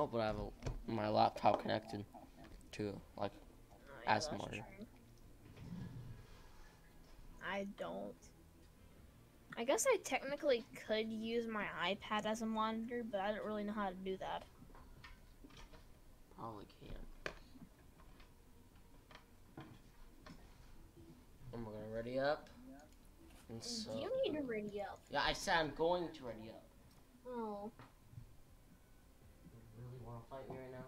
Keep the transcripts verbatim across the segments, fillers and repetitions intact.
Oh, but I have a, my laptop connected to like Oh, yeah, as a that's monitor. true. I don't. I guess I technically could use my iPad as a monitor, but I don't really know how to do that. Probably can. I'm gonna ready up. And so, You need to ready up. yeah, I said I'm going to ready up. Oh. You really want to fight me right now?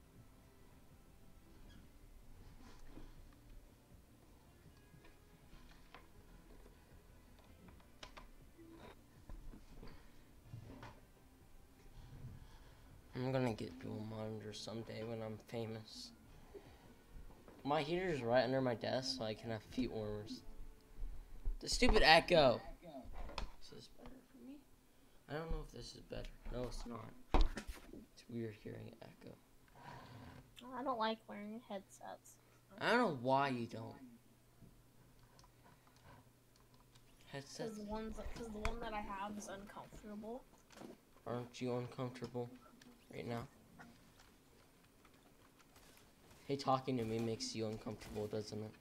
I'm gonna get dual monitors someday when I'm famous. My heater's right under my desk, so I can have feet warmers. The stupid echo! Is this better for me? I don't know if this is better. No, it's not. It's weird hearing echo. I don't like wearing headsets. I don't know why you don't. Because Headsets? the ones, because the one that I have is uncomfortable. Aren't you uncomfortable right now? Hey, talking to me makes you uncomfortable, doesn't it?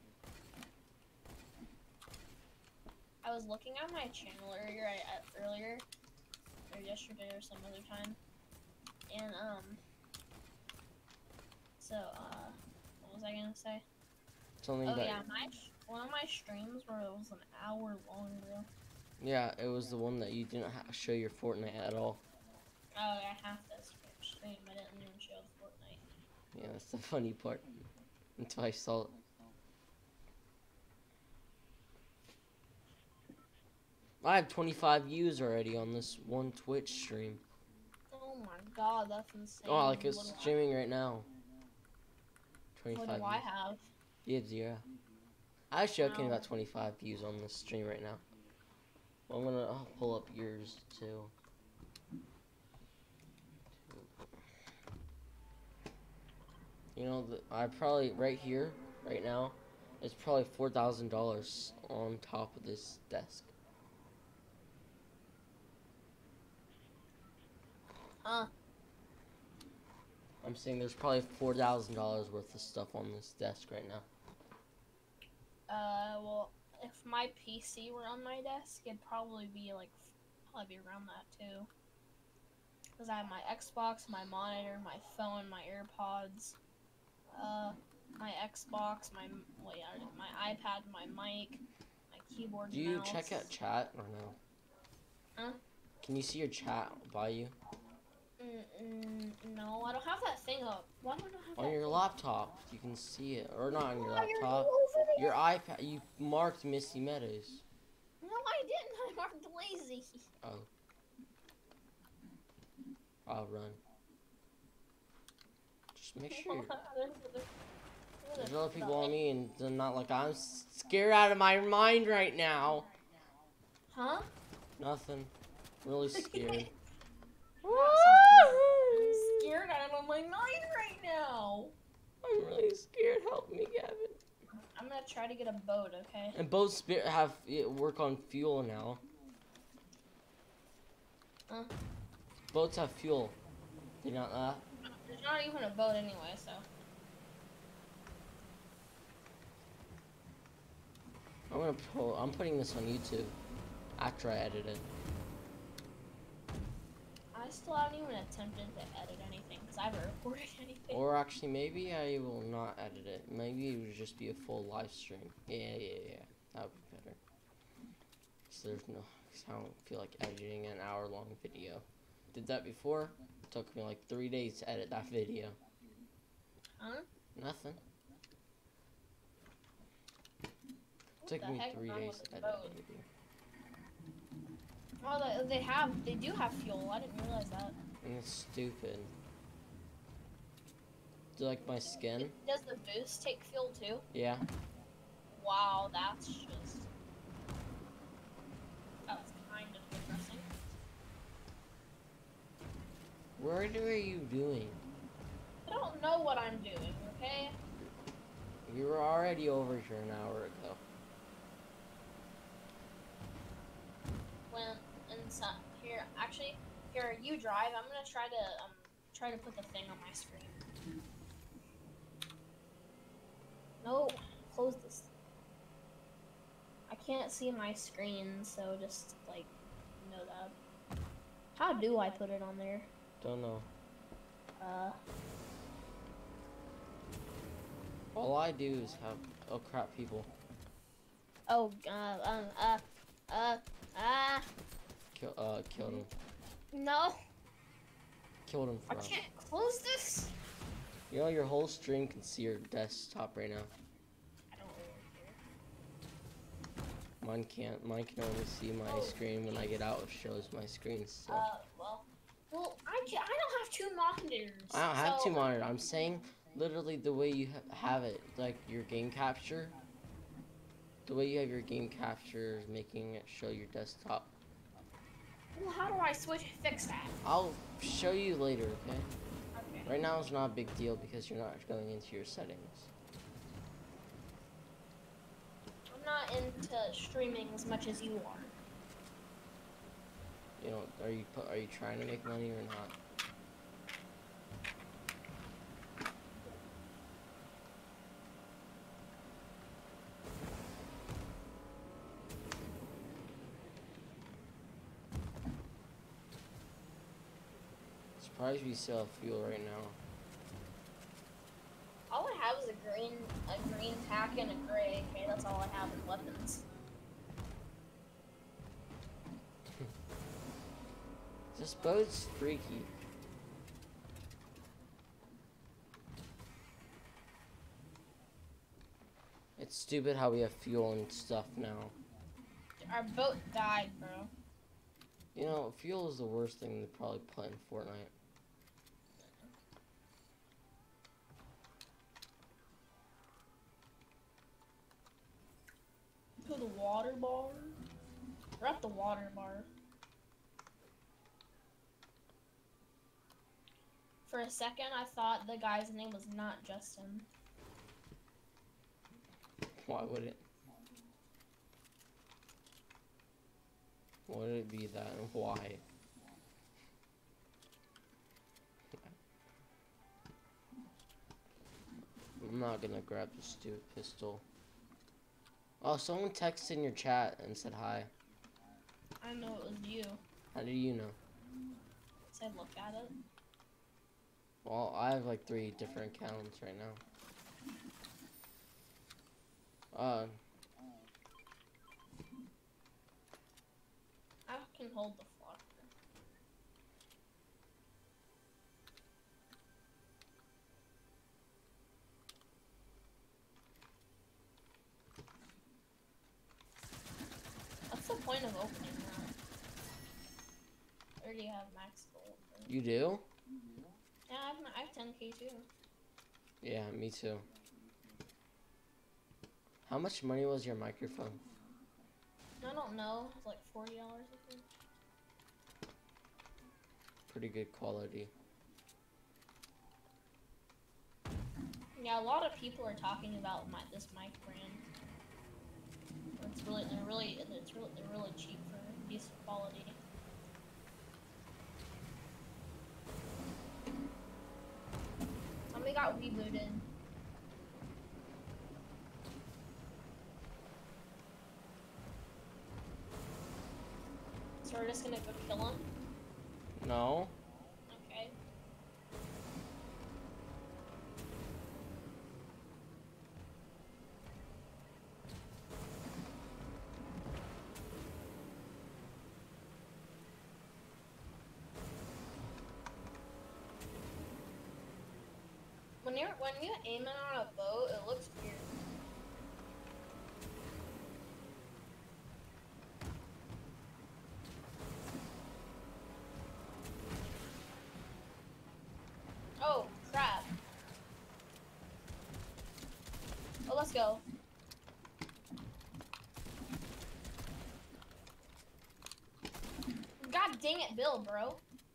I was looking at my channel earlier, I, earlier, or yesterday or some other time, and um, so uh, what was I gonna say? Something Oh that. yeah, my one of my streams where it was an hour long, bro. Yeah, it was the one that you didn't ha show your Fortnite at all. Oh, I have to stream. I didn't even show Fortnite. Yeah, that's the funny part. Until I saw it. I have twenty-five views already on this one Twitch stream. Oh my god, that's insane. Oh, like it's What do streaming right now. I, twenty-five what do I views. have? You have zero. I was joking Wow. about twenty-five views on this stream right now. Well, I'm gonna uh, pull up yours too. You know, the, I probably, right here, right now, it's probably four thousand dollars on top of this desk. Huh? I'm saying there's probably four thousand dollars worth of stuff on this desk right now. Uh, well, if my P C were on my desk, it'd probably be like, probably be around that too. Because I have my Xbox, my monitor, my phone, my AirPods, uh, my Xbox, my, well, yeah, my iPad, my mic, my keyboard, Do you mouse. check out chat or no? Huh? Can you see your chat by you? Mm, mm, no, I don't have that thing up. Why do I not have On that your thing? laptop, you can see it. Or not on your Why are you laptop. over there? Your iPad, you marked Misty Meadows. No, I didn't. I marked lazy. Oh. I'll run. Just make sure. There's other people on me and they're not like, I'm scared out of my mind right now. Huh? Nothing. Really scared. I'm scared out of my mind right now. I'm really scared. Help me, Gavin. I'm gonna try to get a boat, okay? And boats spe- have it work on fuel now. Huh? Boats have fuel. Do you not know that? There's not even a boat anyway, so. I'm gonna pull. I'm putting this on YouTube after I edit it. I still haven't even attempted to edit anything because I haven't recorded anything. Or actually, maybe I will not edit it. Maybe it would just be a full live stream. Yeah, yeah, yeah. That would be better. So there's no. Cause I don't feel like editing an hour-long video. Did that before. It took me like three days to edit that video. Huh? Nothing. What Took the me heck three is wrong days with to this edit boat? the video. Oh, they, they have, they do have fuel. I didn't realize that. And it's stupid. Do you like my skin? Does the boost take fuel too? Yeah. Wow, that's just, that's kind of depressing. What are you doing? I don't know what I'm doing, okay? You were already over here an hour ago. When, and so, here, actually, here, you drive. I'm gonna try to, um, try to put the thing on my screen. No, close this. I can't see my screen, so just like know that. How do I put it on there? Don't know. Uh. All I do is have oh crap people. Oh. Uh. Um. Uh. Uh. Ah. Kill. Uh. Killed him. No. Killed him I for us. can't close this. You know your whole stream can see your desktop right now. I don't really care. Mine can't. Mine can only see my Oh, screen when I get out. It shows my screen still. Uh. Well. Well, I can. I don't have two monitors. I don't have so... two monitors. I'm saying literally the way you ha have it, like your game capture. The way you have your game capture is making it show your desktop. Well, how do I switch fix that? I'll show you later, okay? Okay. Right now it's not a big deal because you're not going into your settings. I'm not into streaming as much as you are. You know, are you are you trying to make money or not? Surprised we still have fuel right now. All I have is a green, a green tack and a gray. Okay, that's all I have in weapons. This boat's freaky. It's stupid how we have fuel and stuff now. Our boat died, bro. You know, fuel is the worst thing to probably put in Fortnite. To the water bar. We're at the water bar. For a second, I thought the guy's name was not Justin. Why would it? Why would it be that and why? I'm not gonna grab the stupid pistol. Oh, someone texted in your chat and said hi. I know it was you. How did you know? Said look at it. Well, I have like three different accounts right now. Uh, I can hold the flocker. What's the point of opening that? I already have max gold. Right? you do? Yeah, I have, I have ten K too. Yeah, me too. How much money was your microphone? I don't know. It's like forty dollars, I think. Pretty good quality. Yeah, a lot of people are talking about my this mic brand. It's really, they're really, it's really, they're really cheap for decent quality. And we got rebooted. So we're just gonna go kill him? No? Okay. When you're when you aim it on a boat, it looks weird. Oh crap! Oh, let's go. God dang it, Bill, bro.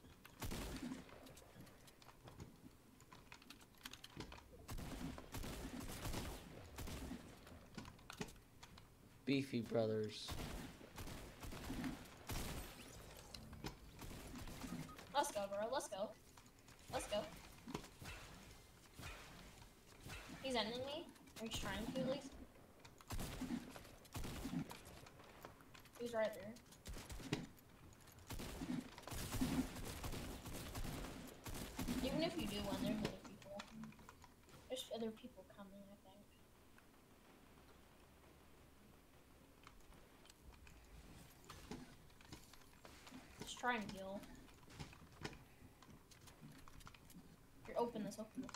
Beefy Brothers. Let's go, bro. Let's go. Let's go. He's ending me. Or he's trying to, at least. He's right there. Even if you do win, there's other people. There's other people coming, I think. Just try and heal. Here, open this, open this.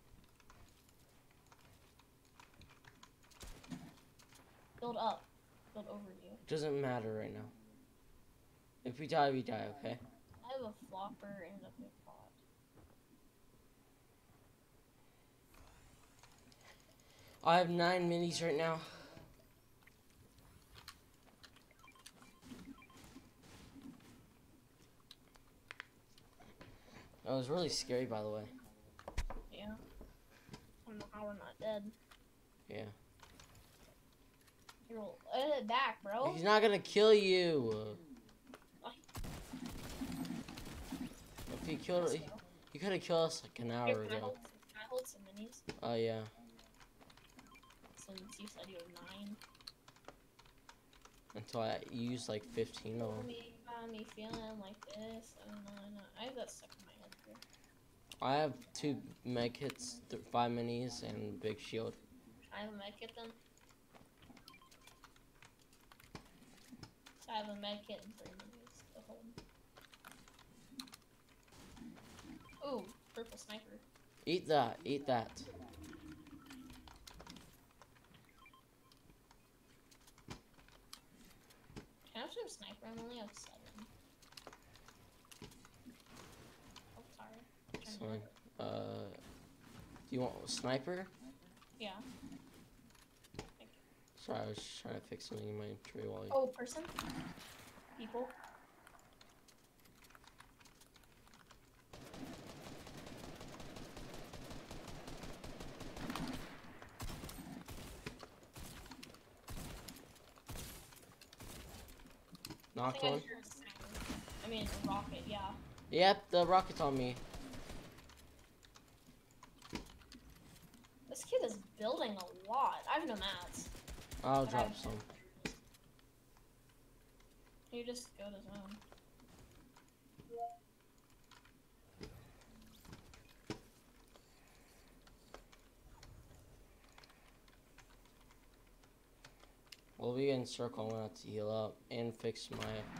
Build up. Build over you. Doesn't matter right now. If we die, we die, okay? I have a flopper and a big pot. I have nine minis right now. That was really scary, by the way. Yeah. I don't know how we're not dead. Yeah. You're edit it back, bro. He's not gonna kill you. If he killed, he, he could have killed us like an hour Here, can I ago. hold, can I hold some minis? Oh yeah. Since you said you have nine. Until I used like fifteen of them. Me, got me feeling like this. Oh no, no. I have that stuck in my head here. I have two med kits, th five minis, and a big shield. I have a med kit then. So I have a med kit and three minis to hold. Ooh, purple sniper. Eat that, eat that. Can I have some sniper? I only have seven. Oh, sorry. It's fine. Uh, do you want a sniper? Yeah. Sorry, I was trying to fix something in my tree while you... Oh, person? People? I Knocked think I one. heard a sniper. I mean, a rocket, yeah. Yep, the rocket's on me. This kid is building a lot. I have no mats. I'll But drop I've- some. You just go to zone. We'll be in circle. I'm gonna have to heal up and fix my...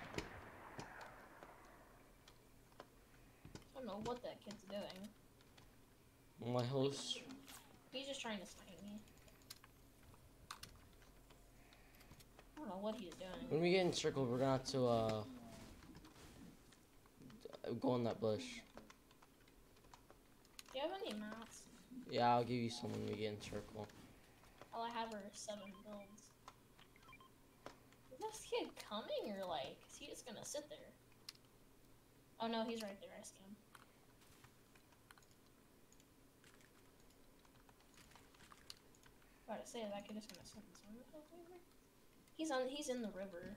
I don't know what that kid's doing. My host. He's just trying to snipe me. I don't know what he's doing. When we get in circle, we're gonna have to, uh... go in that bush. Do you have any mats? Yeah, I'll give you some when we get in circle. All I have are seven builds. Is this kid coming or like, is he just gonna sit there? Oh no, he's right there, I see him. About to say that kid is gonna sit in zone or something. He's on, he's in the river.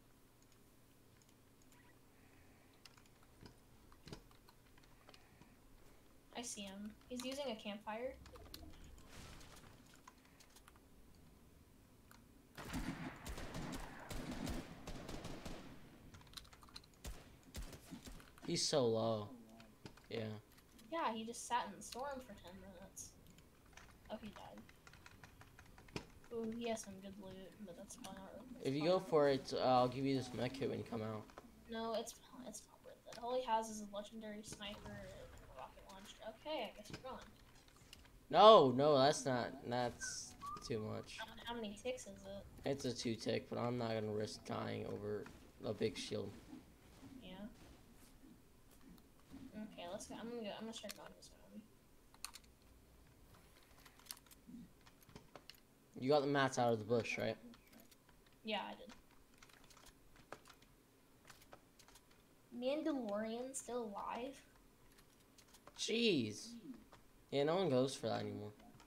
I see him. He's using a campfire. He's so low. Yeah. Yeah, he just sat in the storm for ten minutes. Oh, he died. Ooh, he has some good loot, but that's fine. If you go for it, uh, I'll give you this mech kit when you come out. No, it's it's not worth it. All he has is a legendary sniper and a rocket launcher. Okay, I guess we're going. No, no, that's not. That's too much. How, how many ticks is it? It's a two tick, but I'm not gonna risk dying over a big shield. Yeah. Okay, let's go. I'm gonna go. I'm gonna start going this one. You got the mats out of the bush, right? Yeah, I did. Mandalorian still alive? Jeez. Yeah, no one goes for that anymore.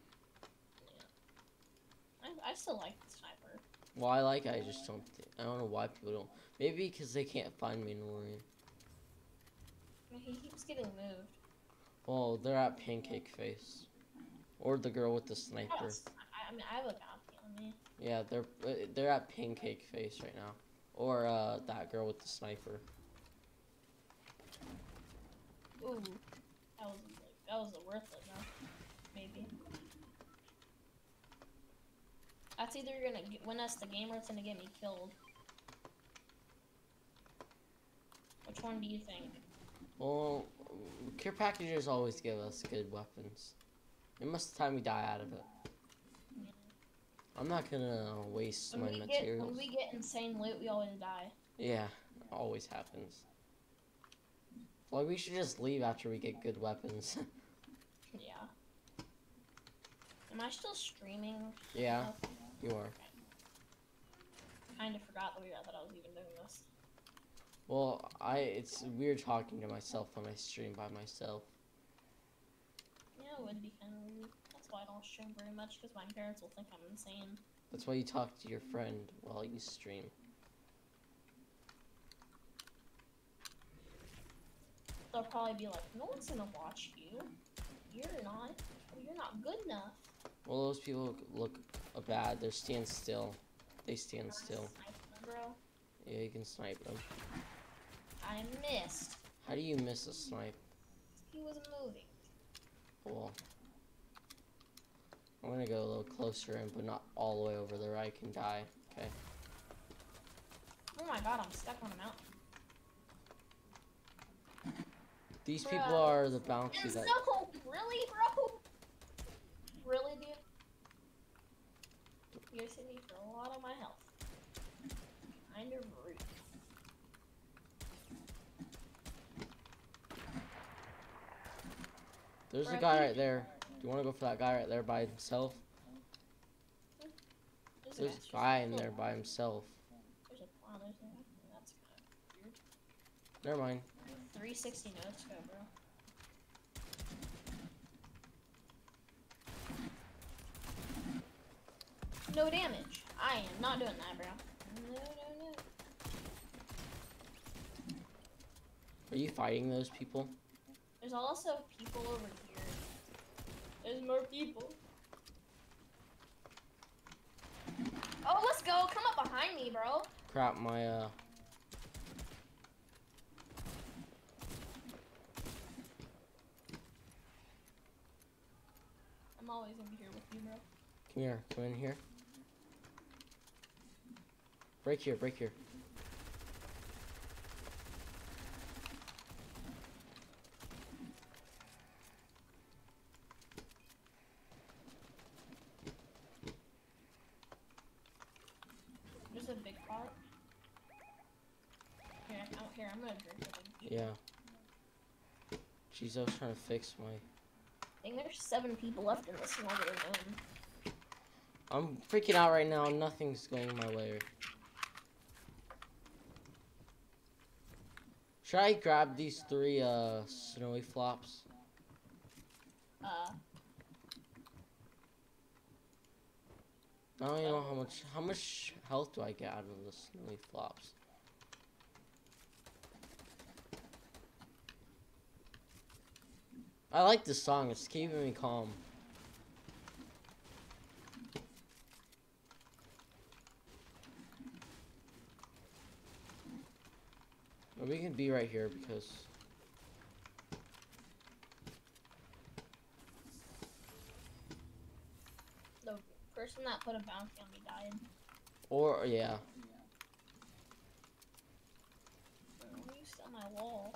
Yeah. I, I still like the sniper. Well, I like it, I just don't. Th I don't know why people don't. Maybe because they can't find Mandalorian. He keeps getting moved. Well, they're at Pancake Face. Or the girl with the I, sniper. I mean, I have a bounty on me. Yeah, they're uh, they're at Pancake Face right now. Or uh, that girl with the sniper. Ooh, that was like, that was worth it though. Maybe. That's either gonna get, win us the game or it's gonna get me killed. Which one do you think? Well, care packages always give us good weapons. It must time we die out of it. Yeah. I'm not gonna waste When my we materials. get when we get insane loot, we always die. Yeah, always happens. Well, we should just leave after we get good weapons. Yeah. Am I still streaming? Yeah, Oh, you are. kind of forgot that we that I was even doing this. Well, I it's weird talking to myself when I stream by myself. Yeah, it would be kind of weird. That's why I don't stream very much, because my parents will think I'm insane. That's why you talk to your friend while you stream. They'll probably be like, "No one's gonna watch you. You're not. You're not good enough." Well, those people look bad. They stand still. They stand Can I still. snipe them, bro? Yeah, you can snipe them. I missed. How do you miss a snipe? He was moving. Well, I'm gonna go a little closer in, but not all the way over there. I can die. Okay. Oh my god, I'm stuck on a mountain. These Bruh. people are the bounty Yes, that. no, really, bro? Really, dude? You guys hit me for a lot of my health. Kind of rude. There's a Bruh, guy he- right there. Do you want to go for that guy right there by himself? There's, There's a a guy in there by himself. There's a wow, there's a that's kind of weird. Never mind. three sixty notes go, bro. No damage. I am not doing that, bro. No, no, no. Are you fighting those people? There's also people over here. There's more people. Oh, let's go. Come up behind me, bro. Crap, my uh. I'm always gonna be here with you, bro. Come here. Come in here. Break here. Break here. There's a big pot. Here, I'm, here, I'm gonna drink it. Yeah. Jeez, I was trying to fix my. I think there's seven people left in this small little room. I'm freaking out right now. Nothing's going my way. Should I grab these three uh snowy flops? Uh, I don't even know how much how much health do I get out of the snowy flops. I like this song. It's keeping me calm. Well, we can be right here because the person that put a bounty on me died. or yeah. Why are you still on my wall?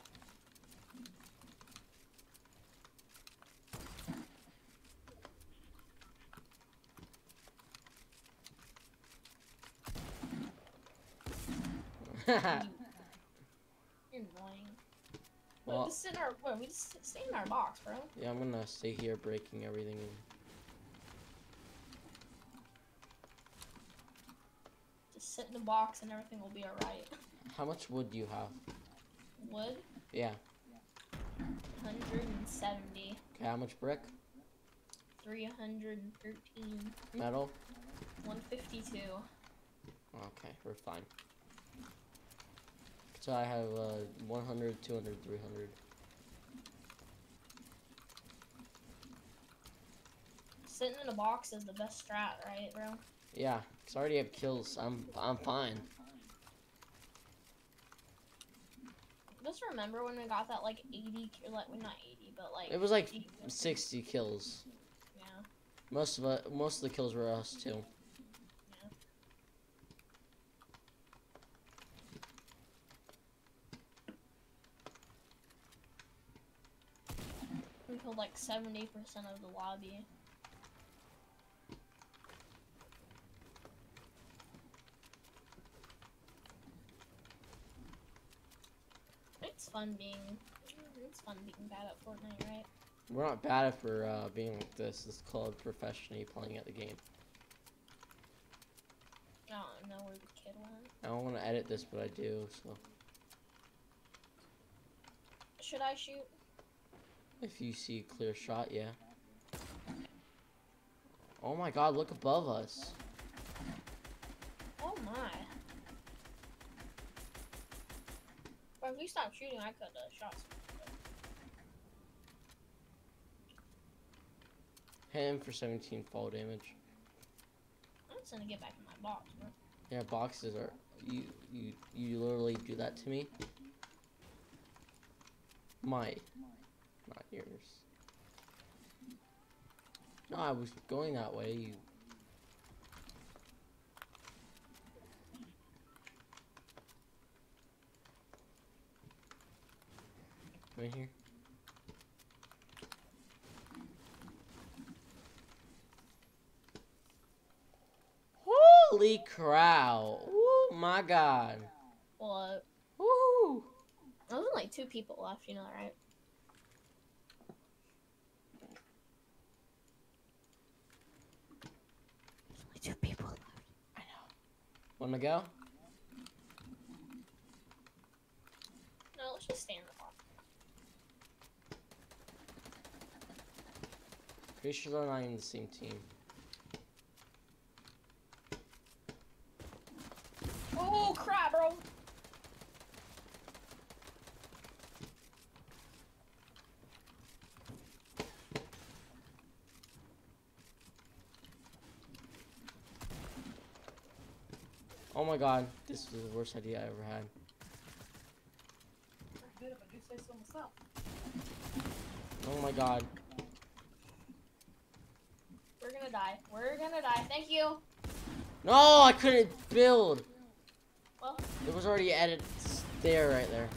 You're annoying. Well, we just sit in our, wait, we just stay in our box, bro. yeah, I'm gonna stay here breaking everything in. Just sit in the box and everything will be alright. How much wood do you have? Wood, Yeah. one hundred seventy. Okay, how much brick? three hundred thirteen. Metal? one fifty-two. Okay, we're fine. So I have uh, one hundred, two hundred, three hundred. sitting in a box is the best strat, right, bro? Yeah, cause I already have kills. I'm I'm fine. Just remember when we got that like eighty, like well, not eighty, but like It was like eighty, sixty kills. yeah, Most of it, most of the kills were us too. yeah. We killed like seventy percent of the lobby. It's fun being, it's fun being bad at Fortnite, right? We're not bad at for uh, being like this. This is called professionally playing at the game. I don't know where the kid went. I don't want to edit this, but I do. So Should I shoot? if you see a clear shot, yeah. Oh my God! Look above us. Oh my. But if we stopped shooting, I could have shot someone. Hit him for seventeen fall damage. I'm just gonna get back in my box, bro. Yeah, boxes are you you you literally do that to me. My, not yours. No, I was going that way. You. Right here. Holy cow! Oh my God! What? Woo! There's only like two people left, you know, right? There's only two people left. I know. Wanna go? No, let's just stay in the box. Pretty sure they're not in the same team. Oh crap, bro! Oh my God, this was the worst idea I ever had. Good if I do say so myself. Oh my God. We're gonna die. We're gonna die. Thank you. No, I couldn't build. Well, It was already edited there, right there.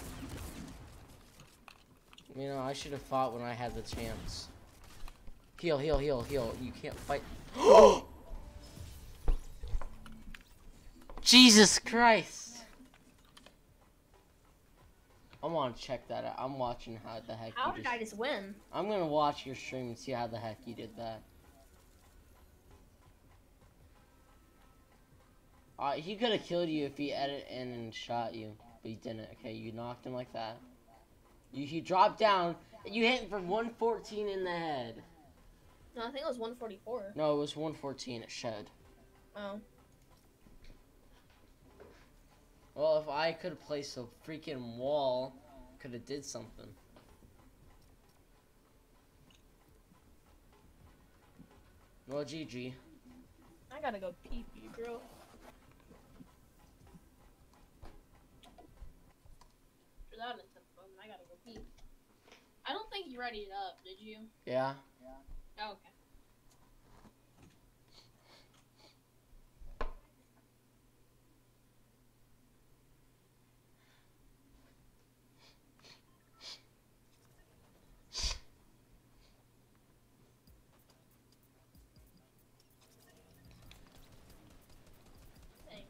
You know, I should have fought when I had the chance. Heal, heal, heal, heal. You can't fight. Jesus Christ! I want to check that out. I'm watching how the heck how you did just... I just win? I'm gonna watch your stream and see how the heck you did that. Uh, he could have killed you if he edited in and shot you, but he didn't. Okay, you knocked him like that. You he dropped down and you hit him for one fourteen in the head. No, I think it was one forty-four. No, it was one fourteen. It shed. Oh. Well, if I could have placed a freaking wall, could have did something. Well, G G. I gotta go pee pee, bro. For that info, I gotta go pee. I don't think you readied it up, did you? Yeah. Oh, okay. Dang.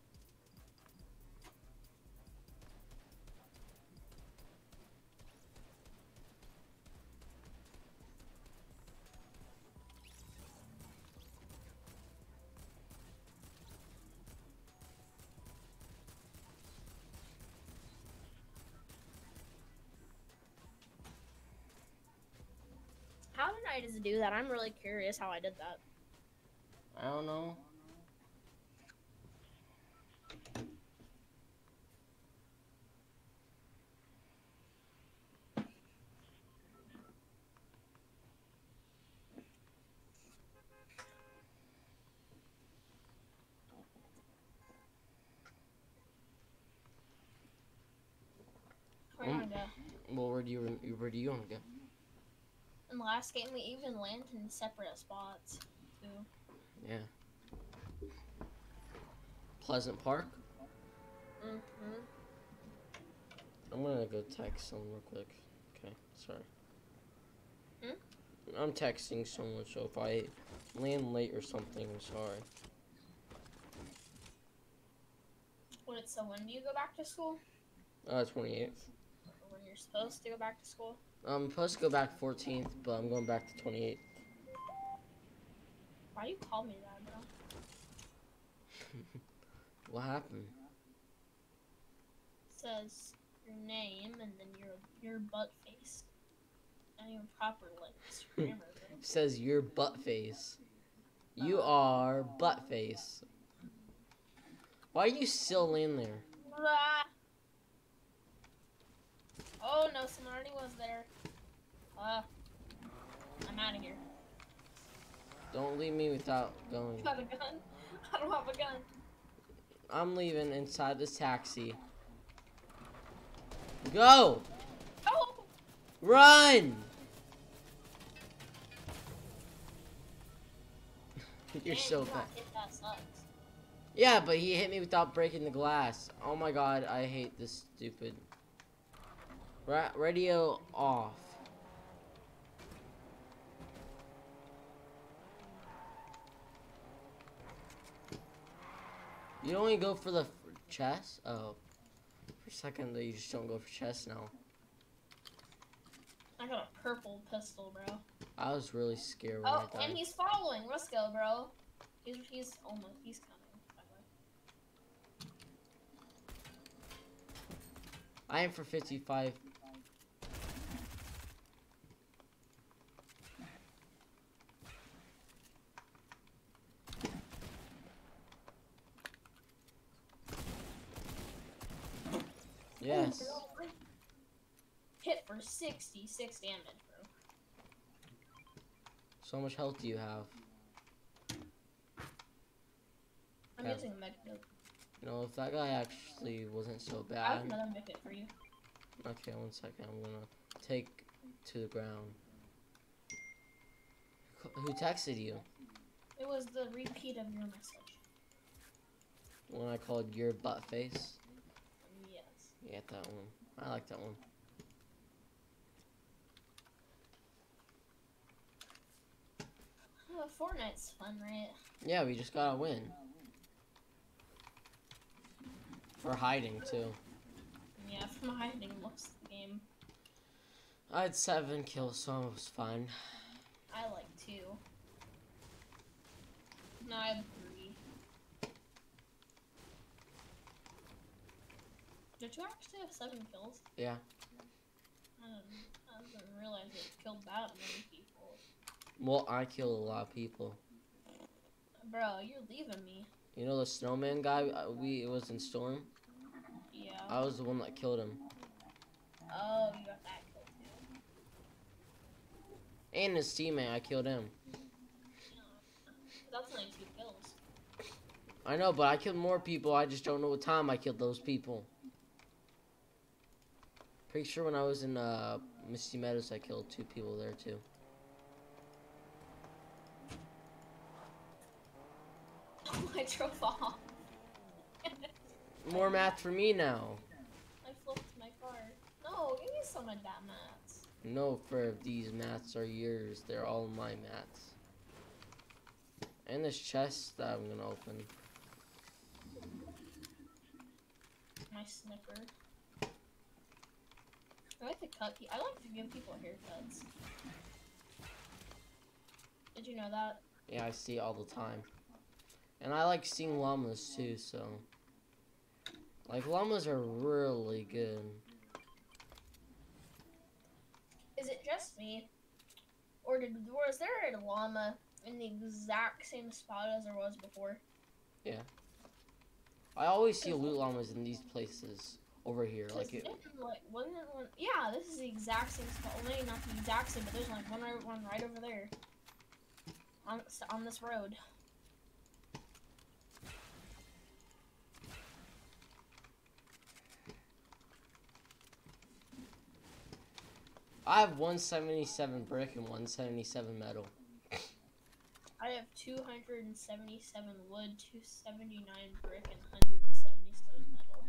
How did I just do that? I'm really curious how I did that. I don't know. Well, where do you where do you want to go? In the last game, we even landed in separate spots, too. Yeah. Pleasant Park. Mm-hmm. I'm gonna go text someone real quick. Okay, sorry. Hmm? I'm texting someone, so if I land late or something, I'm sorry. Wait, so when do you go back to school? Uh, twenty-eighth. Or when you're supposed to go back to school? I'm supposed to go back fourteenth, but I'm going back to twenty-eighth. Why do you call me that, bro? What happened? It says your name and then your your butt face. Not even proper like grammar, bro. It says your butt face. You are butt face. Why are you still in there? Blah. Oh no, someone already was there. Uh, I'm out of here. Don't leave me without going. You have a gun? I don't have a gun. I'm leaving inside this taxi. Go! Oh! Run! You're Man, so you bad. got hit, that sucks. Yeah, but he hit me without breaking the glass. Oh my god, I hate this stupid. Ra radio off. You only go for the f chest? Oh. For a second, you just don't go for chest now. I got a purple pistol, bro. I was really scared when Oh, I died. and he's following. Let's go, bro. He's he's almost he's coming. By the way. I am for fifty-five. Yes. Oh, bro. Hit for sixty-six damage, bro. So much health do you have? I'm Yeah. using a med kit. You know, if that guy actually wasn't so I have bad. another med kit for you. Okay, one second. I'm gonna take to the ground. Who texted you? It was the repeat of your message. When I called your butt face? Yes. Yeah, that one. I like that one. Oh, Fortnite's fun, right? Yeah, we just gotta win. For hiding, too. Yeah, from hiding most of the game. I had seven kills, so it was fine. I like two. No, I have three. Did you actually have seven kills? Yeah. I didn't, I didn't realize you killed that many people. Well, I killed a lot of people. Bro, you're leaving me. You know the snowman guy? uh, We it was in Storm. Yeah. I was the one that killed him. Oh, you got that kill too. And his teammate, I killed him. That's only two kills. I know, but I killed more people. I just don't know what time I killed those people. Pretty sure when I was in uh, Misty Meadows, I killed two people there too. I drove off. More math for me now. I flipped my car. No, give me some of that mats. No, for these mats are yours. They're all my mats. And this chest that I'm gonna open. My snipper. I like to cut. Pe I like to give people haircuts. Did you know that? Yeah, I see it all the time. And I like seeing llamas too, so. Like, llamas are really good. Is it just me, or did was there a llama in the exact same spot as there was before? Yeah. I always see loot llamas in these places over here. Like it. Like, wasn't it one? Yeah, this is the exact same spot. Well, maybe not the exact same, but there's like one right, one right over there. On on this road. I have one seventy-seven brick and one seventy-seven metal. I have two hundred seventy-seven wood, two seventy-nine brick, and one hundred seventy-seven metal.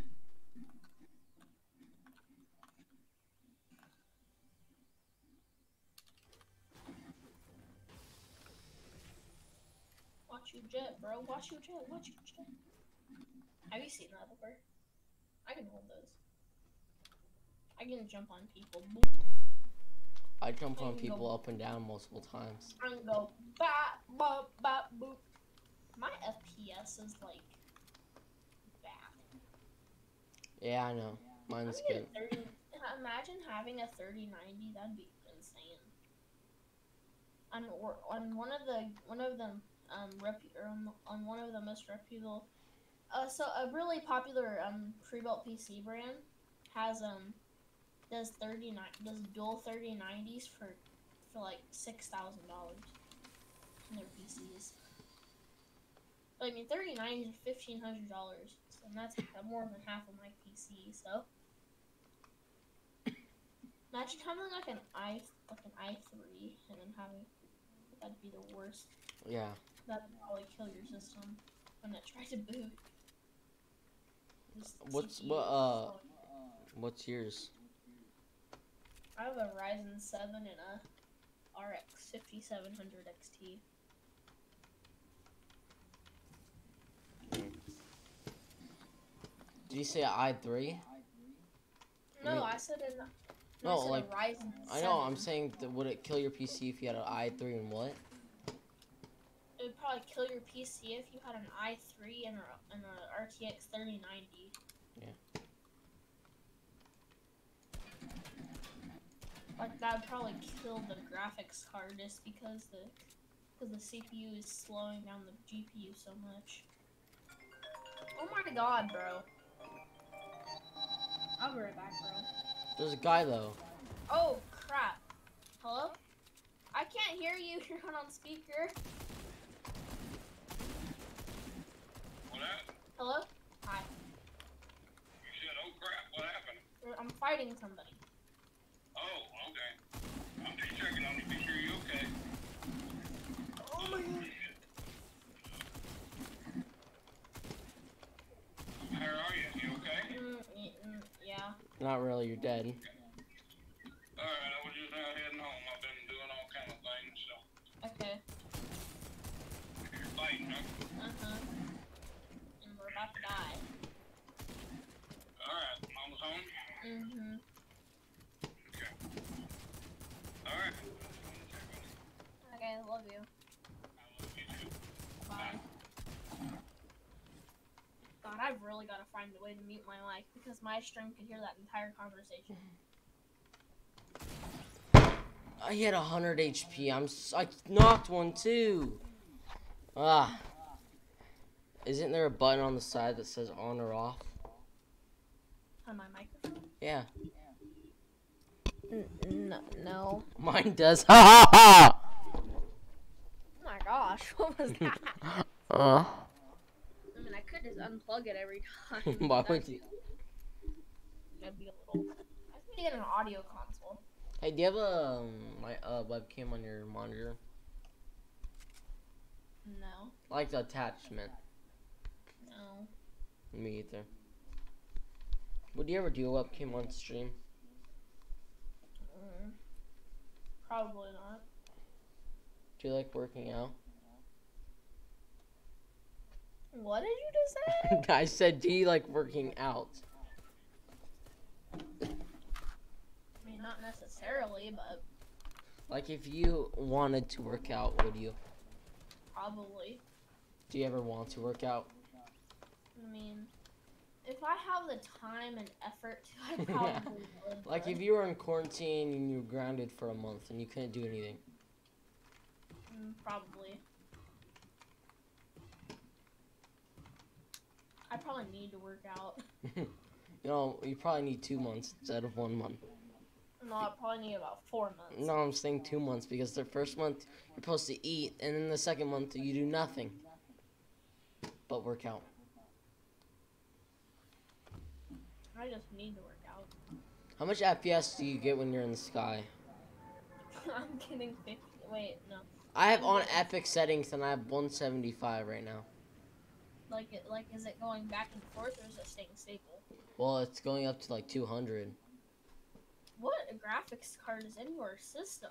Watch you jet, bro. Watch you jet. Watch you jet. Have you seen that before? I can hold those. I can jump on people. Boop. I jump I on can people go- up and down multiple times. I can go bop, bop, bop, boop. My F P S is like bad. Yeah, I know. Mine's I'm good. getting thirty. Imagine having a thirty ninety. That'd be insane. On or on one of the one of the um rep or on, on one of the most reputable, uh, so a really popular um pre-built P C brand has um does thirty nine does dual thirty nineties for for like six thousand dollars in their P Cs. But, I mean, thirty nineties are fifteen hundred dollars, and that's more than half of my P C. So imagine having like an i like an i three and then having that'd be the worst. Yeah. That'd probably kill your system when it tries to boot. Just What's C P U what is uh slowing. what's yours? I have a Ryzen seven and a R X fifty-seven hundred X T. Did you say I three? No, I mean- I said an No, I said like, a Ryzen I know. I'm seven. saying, that would it kill your P C if you had an i three and what? It would probably kill your P C if you had an i three and a, and a R T X thirty ninety. Yeah. Like that would probably kill the graphics card just because the because the C P U is slowing down the G P U so much. Oh my god, bro. I'll be right back, bro. There's a guy though. Oh crap. Hello? I can't hear you. You're not on speaker. What happened? Hello? Hi. You said, oh crap, what happened? I'm fighting somebody. Oh, okay. I'm just checking on you, be sure you're okay. Oh my god. How are you? You okay? Mm, y- mm, yeah. Not really. You're dead. Alright, I was just out heading home. I've been doing all kind of things, so. Okay. You're fighting, huh? Uh-huh. And we're about to die. Alright, mama's home? Mm-hmm. Okay. Alright. Okay, I love you. I love you too. Bye. God, I've really got to find a way to mute my mic because my stream could hear that entire conversation. I hit one hundred H P. I'm s I knocked one too. Ah. Isn't there a button on the side that says on or off? On my microphone? Yeah. No. No. Mine does. Ha ha ha. Oh my gosh, what was that? Uh. I mean, I could just unplug it every time. Why but would that's- you? That'd be a little. I need to get an audio console. Hey, do you have a um, my uh webcam on your monitor? No. Like the attachment. No. Me either. Would you ever do a webcam on stream? Mm, probably not. Do you like working out? What did you just say? I said, do you like working out? I mean, not necessarily, but Like if you wanted to work out, would you? probably. Do you ever want to work out? I mean, if I have the time and effort to, I probably would. Like but- if you were in quarantine and you were grounded for a month and you couldn't do anything. Mm, probably. I probably need to work out. You know, you probably need two months instead of one month. No, I probably need about four months. No, I'm saying two months because the first month you're supposed to eat, and then the second month you do nothing but work out. I just need to work out. How much F P S do you get when you're in the sky? I'm getting fifty. Wait, no. I have I'm on getting- epic settings and I have one seventy-five right now. Like it, like is it going back and forth or is it staying stable? Well, it's going up to like two hundred. What graphics card is in your system?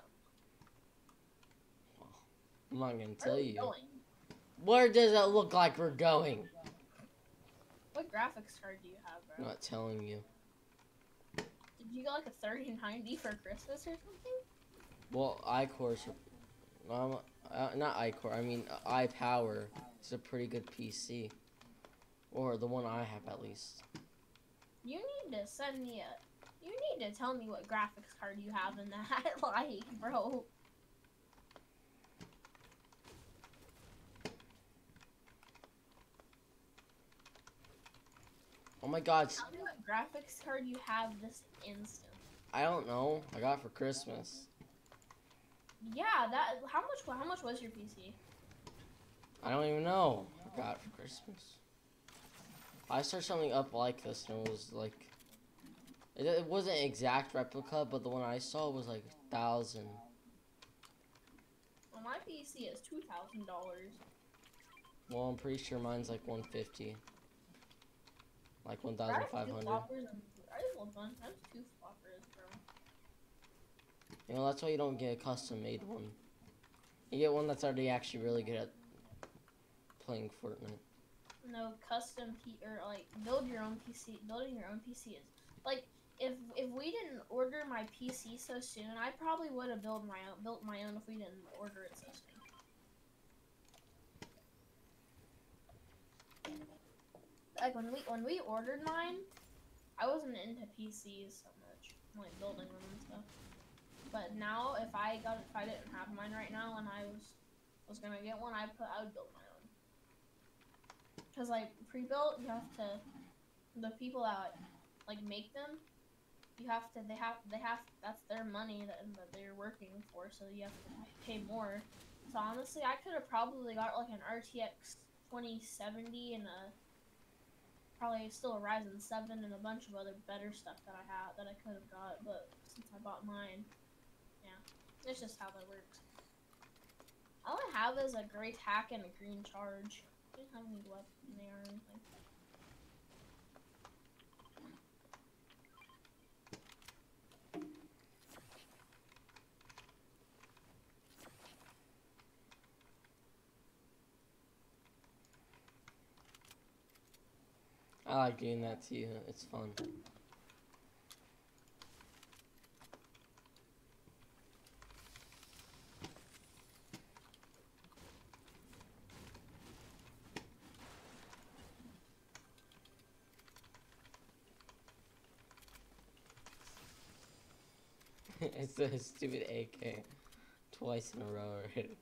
I'm not gonna Where tell are we you. going? Where does it look like we're going? What graphics card do you have, I'm bro? not telling you. Did you get like a thirty ninety for Christmas or something? Well, iCore, um, uh, not iCore. I mean uh, iPower is a pretty good P C, or the one I have at least. You need to send me a. You need to tell me what graphics card you have in that, like, bro. Oh my God! Tell me what graphics card you have this instant. I don't know. I got it for Christmas. Yeah, that. How much? How much was your P C? I don't even know. I got it for Christmas. I searched something up like this and it was like, it, it wasn't an exact replica, but the one I saw was like a thousand. Well, my P C is two thousand dollars. Well, I'm pretty sure mine's like one fifty. Like one thousand five hundred. I just want one. That's two floppers, bro. You know, that's why you don't get a custom made one. You get one that's already actually really good at playing Fortnite. No, custom P or like build your own P C. Building your own P C is like if if we didn't order my P C so soon, I probably would have built my own built my own if we didn't order it so soon. Like when we when we ordered mine, I wasn't into P Cs so much, like building them and stuff. But now, if I got if I didn't have mine right now and I was was gonna get one, I put I would build my own. Cause like pre-built, you have to the people that like make them, you have to they have they have that's their money that, that they're working for, so you have to pay more. So honestly, I could have probably got like an R T X twenty seventy and a probably still a Ryzen seven and a bunch of other better stuff that I had that I could have got, but since I bought mine, yeah, it's just how that works. All I have is a gray tack and a green charge. I don't have any weapon there or anything. I like doing that too. It's fun. It's a stupid A K twice in a row already.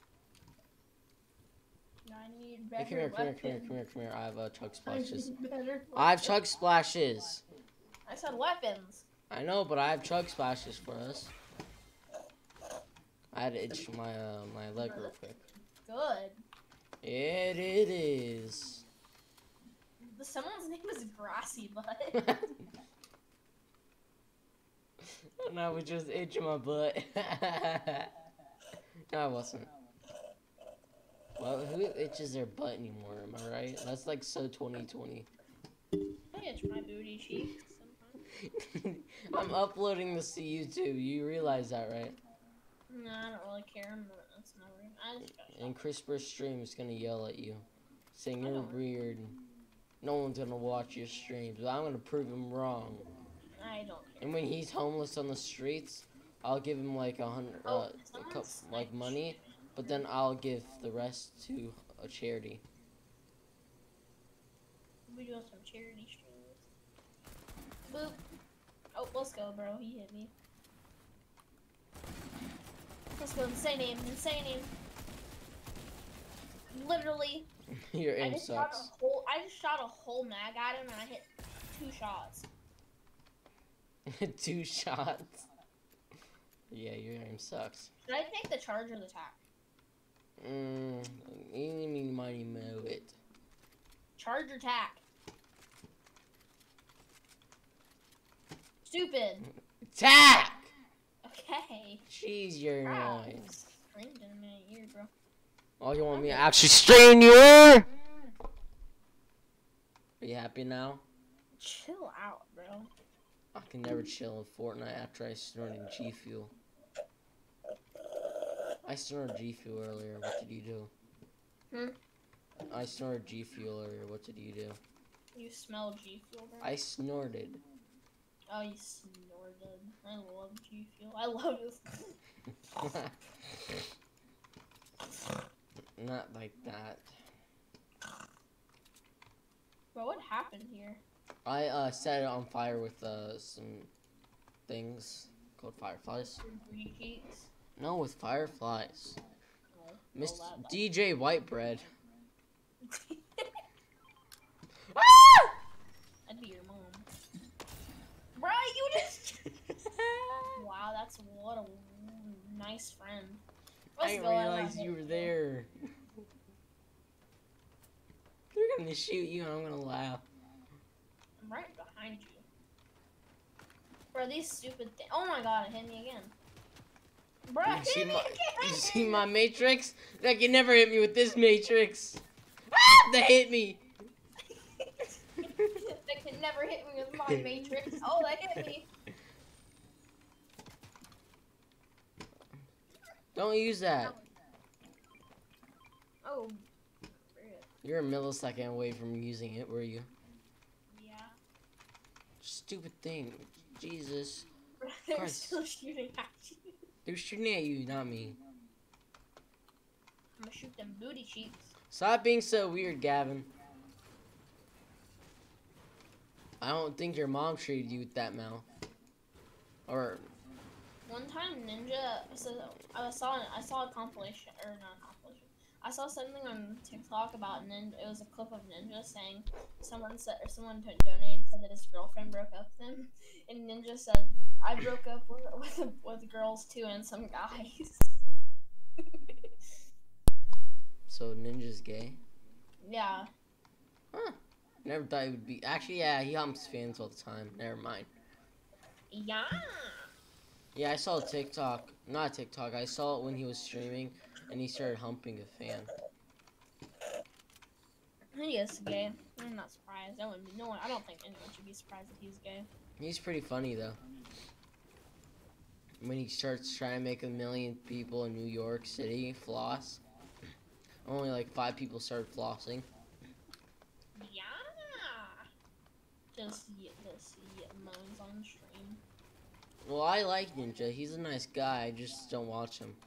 I need Hey, better come here, come here, weapons. come here, come here, come here. I have uh, chug I splashes. need better I have weapons. chug splashes. I said weapons. I know, but I have chug splashes for us. I had to itch my uh, my leg real quick. Good. It it is. The, someone's name is Grassy Butt. And I was just itching my butt. No, I wasn't. Well, who itches their butt anymore? Am I right? That's like so twenty twenty. I itch my booty cheeks sometimes. I'm uploading this to YouTube. You realize that, right? No, I don't really care. I'm not, that's not weird. I just got And CRISPR stream is gonna yell at you, saying I you're don't- weird. No one's gonna watch your streams, but I'm gonna prove him wrong. I don't care. And when he's homeless on the streets, I'll give him like a hundred, Oh, uh, a someone cup, like sniped money, shit. but then I'll give the rest to a charity. We doing some charity streams. Boop. Oh, let's go, bro. He hit me. Let's go. Insane aim. Insane aim. Literally, Your I aim just shot sucks. a whole. I just shot a whole mag at him, and I hit two shots. Two shots. Yeah, your aim sucks. Should I take the charge or the tack? Mmm, eeny, miny, moe it. Charge or tack? Stupid. Attack! Okay. Okay. Jeez, your Ah, noise. screamed in my ear, bro. Oh, you want me to actually strain your ear? Are you happy now? Chill out, bro. I can never chill in Fortnite after I snorted G Fuel. I snorted G Fuel earlier. What did you do? Hmm? I snorted G Fuel earlier. What did you do? You smell G Fuel, bro? I snorted. Oh, you snorted. I love G Fuel. I love this. Not like that. Bro, what happened here? I uh, set it on fire with uh, some things called fireflies. Booty cheeks? No, with fireflies. Oh, Miss oh, that- D J Whitebread. That'd be your mom. Bro, you just... Wow, that's what a nice friend. I Let's didn't go, realize love you it. were there. They're gonna shoot you and I'm gonna laugh. I'm right behind you. Bro, these stupid things. Oh my god, it hit me again. Bro, You it see hit me my, again. you see my matrix? That can never hit me with this matrix. Ah, that hit me. That can never hit me with my matrix. Oh, that hit me. Don't use that. Oh. You're a millisecond away from using it, were you? Yeah. Stupid thing. Jesus. They're Christ. still shooting at you. They're shooting at you, not me. I'm gonna shoot them booty cheeks. Stop being so weird, Gavin. I don't think your mom treated you with that mouth. Or One time, Ninja. So I saw I saw a compilation or not a compilation. I saw something on TikTok about Ninja. It was a clip of Ninja saying someone said or someone t- donated said that his girlfriend broke up with him, and Ninja said, "I broke up with with, with girls too and some guys." so Ninja's gay? Yeah. Huh. Never thought he would be. Actually, yeah, he humps fans all the time. Never mind. Yeah. Yeah, I saw a TikTok. Not a TikTok. I saw it when he was streaming, and he started humping a fan. He is gay. I'm not surprised. I wouldn't be, no one. I don't think anyone should be surprised that he's gay. He's pretty funny though. When he starts trying to make a million people in New York City floss, only like five people started flossing. Yeah. Just just moans on stream. Well, I like Ninja. He's a nice guy. I just don't watch him.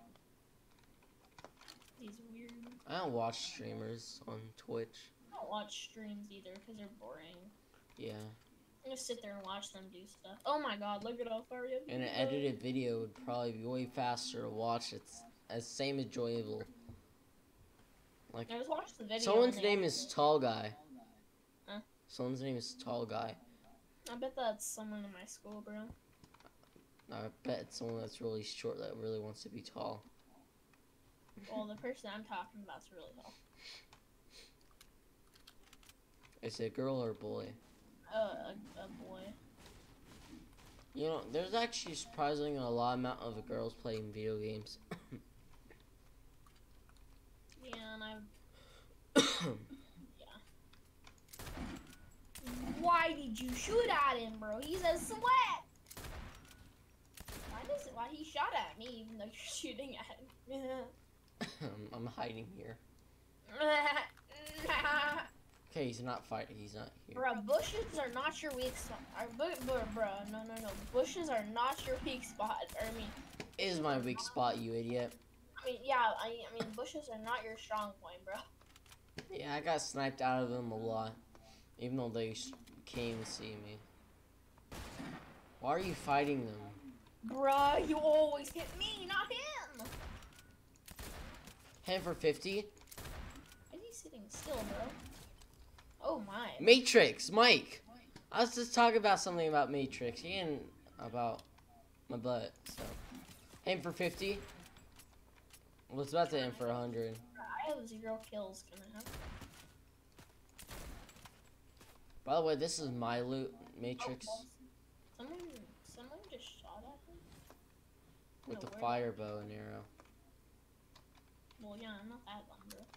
He's weird. I don't watch streamers on Twitch. I don't watch streams either because they're boring. Yeah. I just sit there and watch them do stuff. Oh my god, look at how far you have. And an edited video would probably be way faster to watch. It's as same enjoyable. Like I just watched the video. someone's and they name is Tall Guy. Huh? Someone's name is Tall Guy. I bet that's someone in my school, bro. I bet it's someone that's really short that really wants to be tall. Well, the person I'm talking about is really tall. Is it a girl or a boy? Uh, a, a boy. You know, there's actually surprisingly a lot amount of girls playing video games. Yeah, and I. Yeah. Why did you shoot at him, bro? He's a sweat. Why does it? Why he shot at me even though you're shooting at him? I'm hiding here. Okay, he's not fighting. He's not here. Bro, bushes are not your weak spot. Are, bu- bro, bro, no, no, no. Bushes are not your weak spot. Or, I mean, Is my weak spot, you idiot. I mean, yeah, I, I mean, bushes are not your strong point, bro. Yeah, I got sniped out of them a lot. Even though they sh- came to see me. Why are you fighting them? Bruh, you always hit me, not him. ten for fifty? Why is he sitting still, bro? Oh my. Matrix, Mike! I was just talking about something about Matrix. He ain't about my butt, so. Aim for fifty? Well, it's about to aim for one hundred. I have zero kills. Can I have? By the way, this is my loot, Matrix. Oh, someone, someone just shot at him. With No, the where- fire bow and arrow. Well, yeah, I'm not that dumb, bro.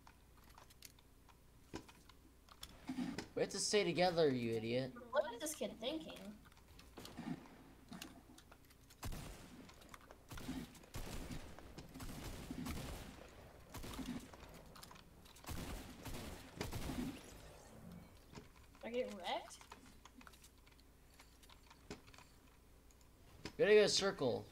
We have to stay together, you idiot. What is this kid thinking? Did I get wrecked? We gotta go circle.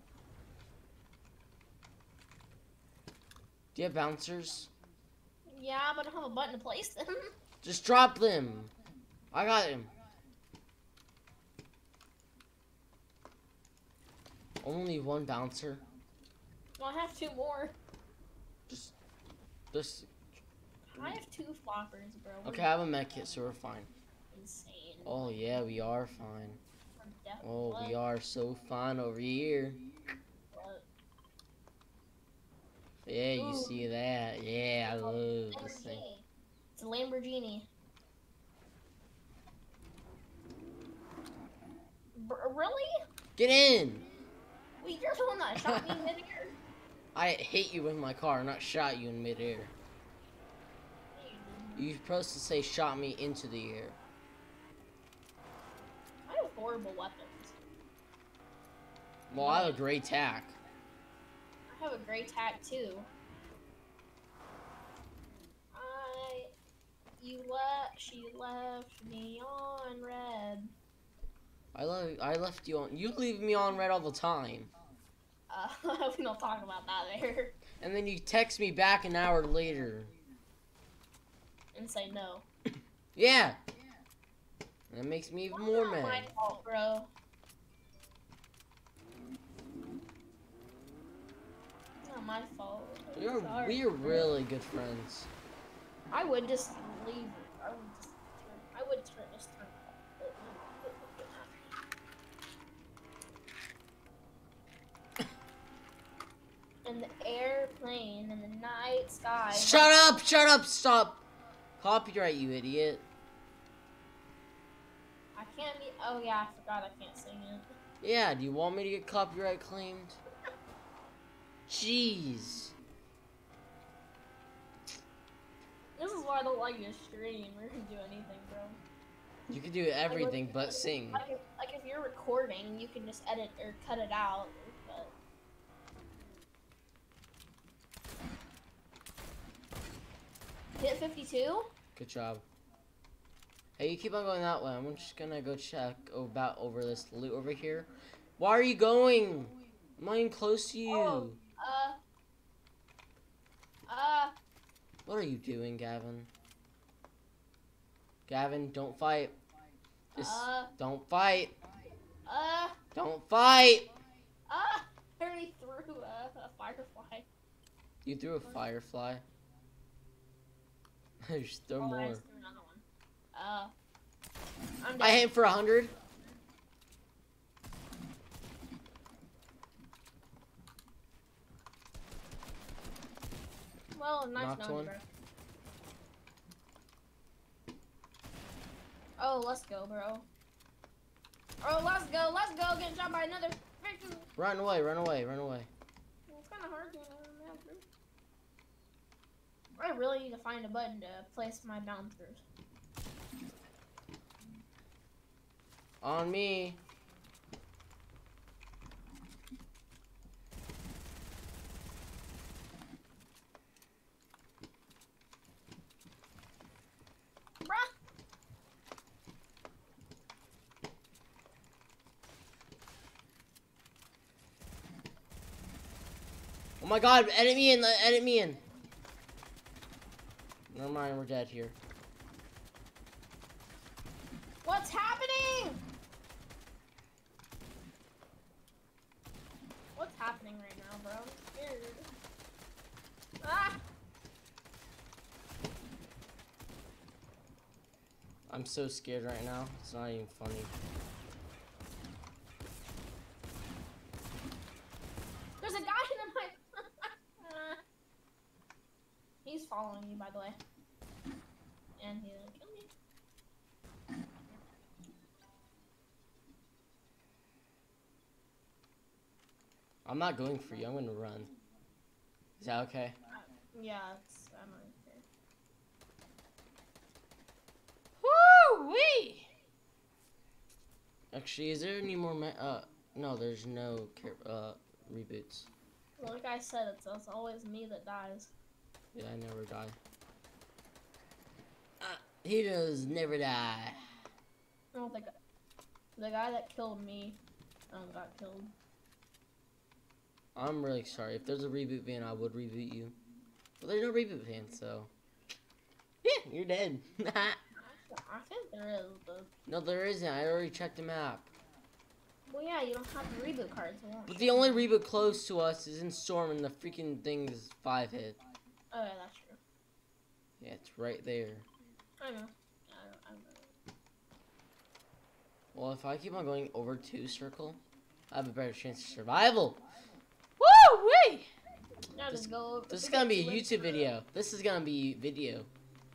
Do you have bouncers? Yeah, but I don't have a button to place them. Just drop them. I got him. Only one bouncer. Well, I have two more. Just, just. I have two floppers, bro. We're Okay, I have a med kit, so we're fine. insane. Oh yeah, we are fine. We're def- Oh, what? we are so fine over here. What? Yeah, you Ooh. see that? Yeah, I love this thing. Lamborghini. It's a Lamborghini. B- really? Get in! Wait, you're the one that shot me in midair? I hit you with my car, not shot you in midair. You're supposed to say shot me into the air. I have horrible weapons. Well, I have a great tack. I have a gray tack too. I, you left, she left me on red. I love. I left you on. You leave me on red all the time, Uh, we don't talk about that there. and then you text me back an hour later. And say no. Yeah. And that makes me even Well, more not my mad. fault, bro. Not my fault. I'm We're sorry. we're really good friends. I would just leave. I would just turn. I would turn just turn. In the airplane, in the night sky. Shut up! Shut up! Stop! Copyright, you idiot. I can't be. Oh yeah, I forgot I can't sing it. Yeah. Do you want me to get copyright claimed? Jeez. This is why I don't like your stream. We can do anything, bro. You can do everything but sing. Like if, like if you're recording, you can just edit or cut it out. But hit fifty-two. Good job. Hey, you keep on going that way. I'm just gonna go check about over this loot over here. Why are you going? I'm not even close to you. Oh. Uh. Uh. What are you doing, Gavin? Gavin, don't fight. Just Uh. don't fight. Uh. Don't fight. Uh. I already threw a, a firefly. You threw a firefly. Just throw Oh, I more. just threw another one. Uh. I'm I dead. hit him for a hundred. Well, nice Knocked knowing one. you, bro. Oh, let's go, bro. Oh, let's go, let's go. Getting shot by another freaking. Run away, run away, run away. Well, it's kind of hard to map, bro. I really need to find a button to place my bouncers. On me. Bruh. Oh my god, edit me in, edit me in. Never mind, we're dead here. What's happening? What's happening right now, bro? I'm scared. Ah! I'm so scared right now. It's not even funny. There's a guy in my. He's following you, by the way. And he's gonna kill me. I'm not going for you. I'm gonna run. Is that okay? Uh, yeah, it's I'm right there. Woo wee! Actually, is there any more? Ma uh, no, there's no uh reboots. Well, like I said, it's, it's always me that dies. Yeah, I never die. Uh, heroes never die. Oh, the guy, the guy that killed me, um, got killed. I'm really sorry. If there's a reboot van, I would reboot you. But there's no reboot van, so yeah, you're dead. I think there is, but No, there isn't. I already checked the map. well, yeah, you don't have the reboot cards. So But the only reboot close to us is in Storm, and the freaking thing is five hit. oh yeah, that's true. Yeah, it's right there. I know. I know. I know. Well, if I keep on going over two circle, I have a better chance of survival. Woo wee! Now This- just go. over- This is just gonna get be a to it. YouTube video. This is gonna be video.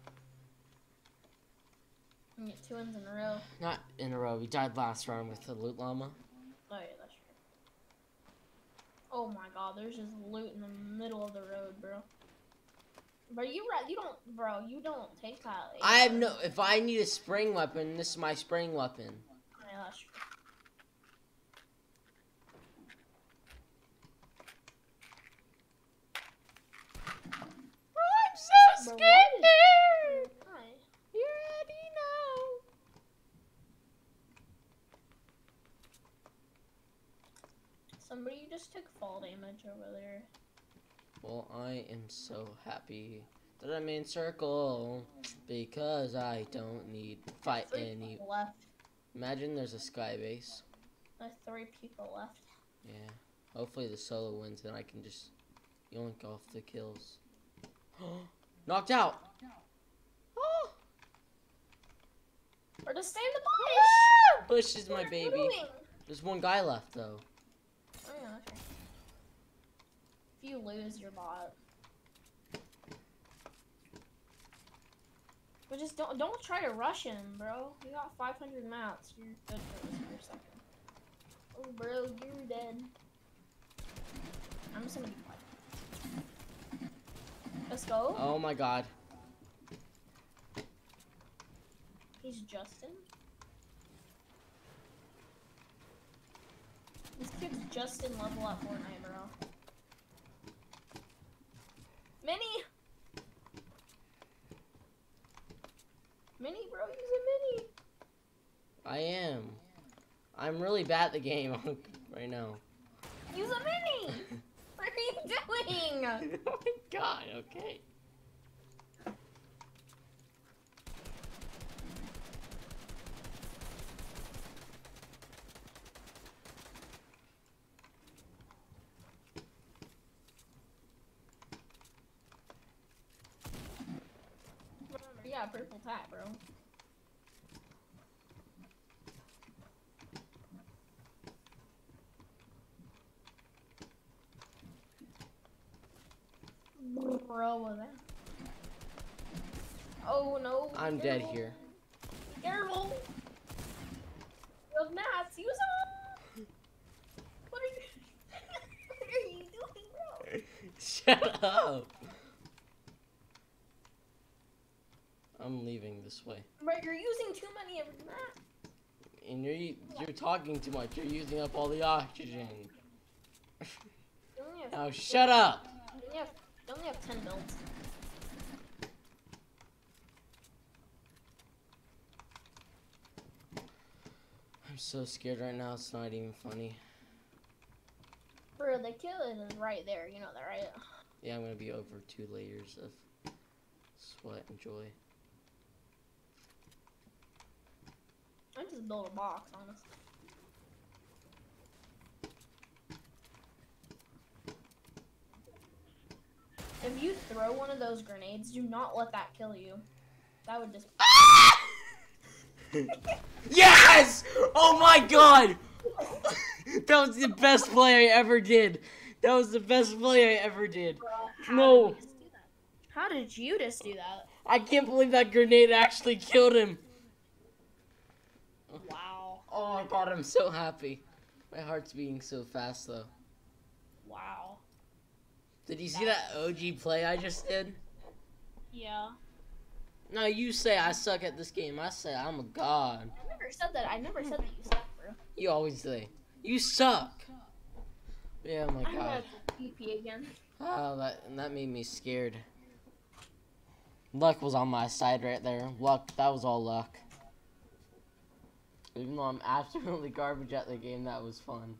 You get two wins in a row. Not in a row. We died last round with the loot llama. Oh yeah, that's true. Oh my god, there's just loot in the middle of the road, bro. But you right, you don't, bro. You don't take that. I have no. If I need a spring weapon, this is my spring weapon. Yeah, that's true. I'm so Bro, what scared. Hi. You already know. Somebody just took fall damage over there. Well, I am so happy that I'm in circle because I don't need to fight Three any. people left. Imagine there's a sky base. There's three people left. Yeah. Hopefully the solo wins, then I can just yoink off the kills. Knocked out. Oh. Or just stay in the bush. Bush is my What are you baby. doing? There's one guy left though. Oh yeah, that's right. If you lose your bot. But just don't don't try to rush him, bro. You got five hundred mats. You're good for this for a second. Oh, bro, you're dead. I'm just gonna be quiet. Let's go. Oh my god. He's Justin. This kid's Justin level at Fortnite, bro. Mini! Mini, bro, use a mini! I am. I'm really bad at the game right now. Use a mini! What are you doing? Oh my god, okay. Yeah, purple tap, bro. Bro, was that? Oh no. I'm be dead careful. here. Be careful. You have mats. Use them. What are you? What are you doing, bro? Shut up. I'm leaving this way. Bro, you're using too many of your mats. And you're you're talking too much. You're using up all the oxygen. You only have, Now shut up. you only have, you only have ten builds. I'm so scared right now. It's not even funny. Bro, the kill is right there. You know that, right? Yeah, I'm gonna be over two layers of sweat and joy. I just built a box, honestly. If you throw one of those grenades, do not let that kill you. That would just. Yes! Oh my god! That was the best play I ever did. That was the best play I ever did. Bro, how No. Did you just do that? How did you just do that? I can't believe that grenade actually killed him. Wow. Oh my god, I'm so happy. My heart's beating so fast though. Wow. Did you see that O G play I just did? Yeah. No, you say I suck at this game. I say I'm a god. I never said that. I never said that you suck, bro. You always say you suck. Yeah, oh my I'm god. gonna P P again. Oh, that that made me scared. Luck was on my side right there. Luck, that was all luck. Even though I'm absolutely garbage at the game, that was fun.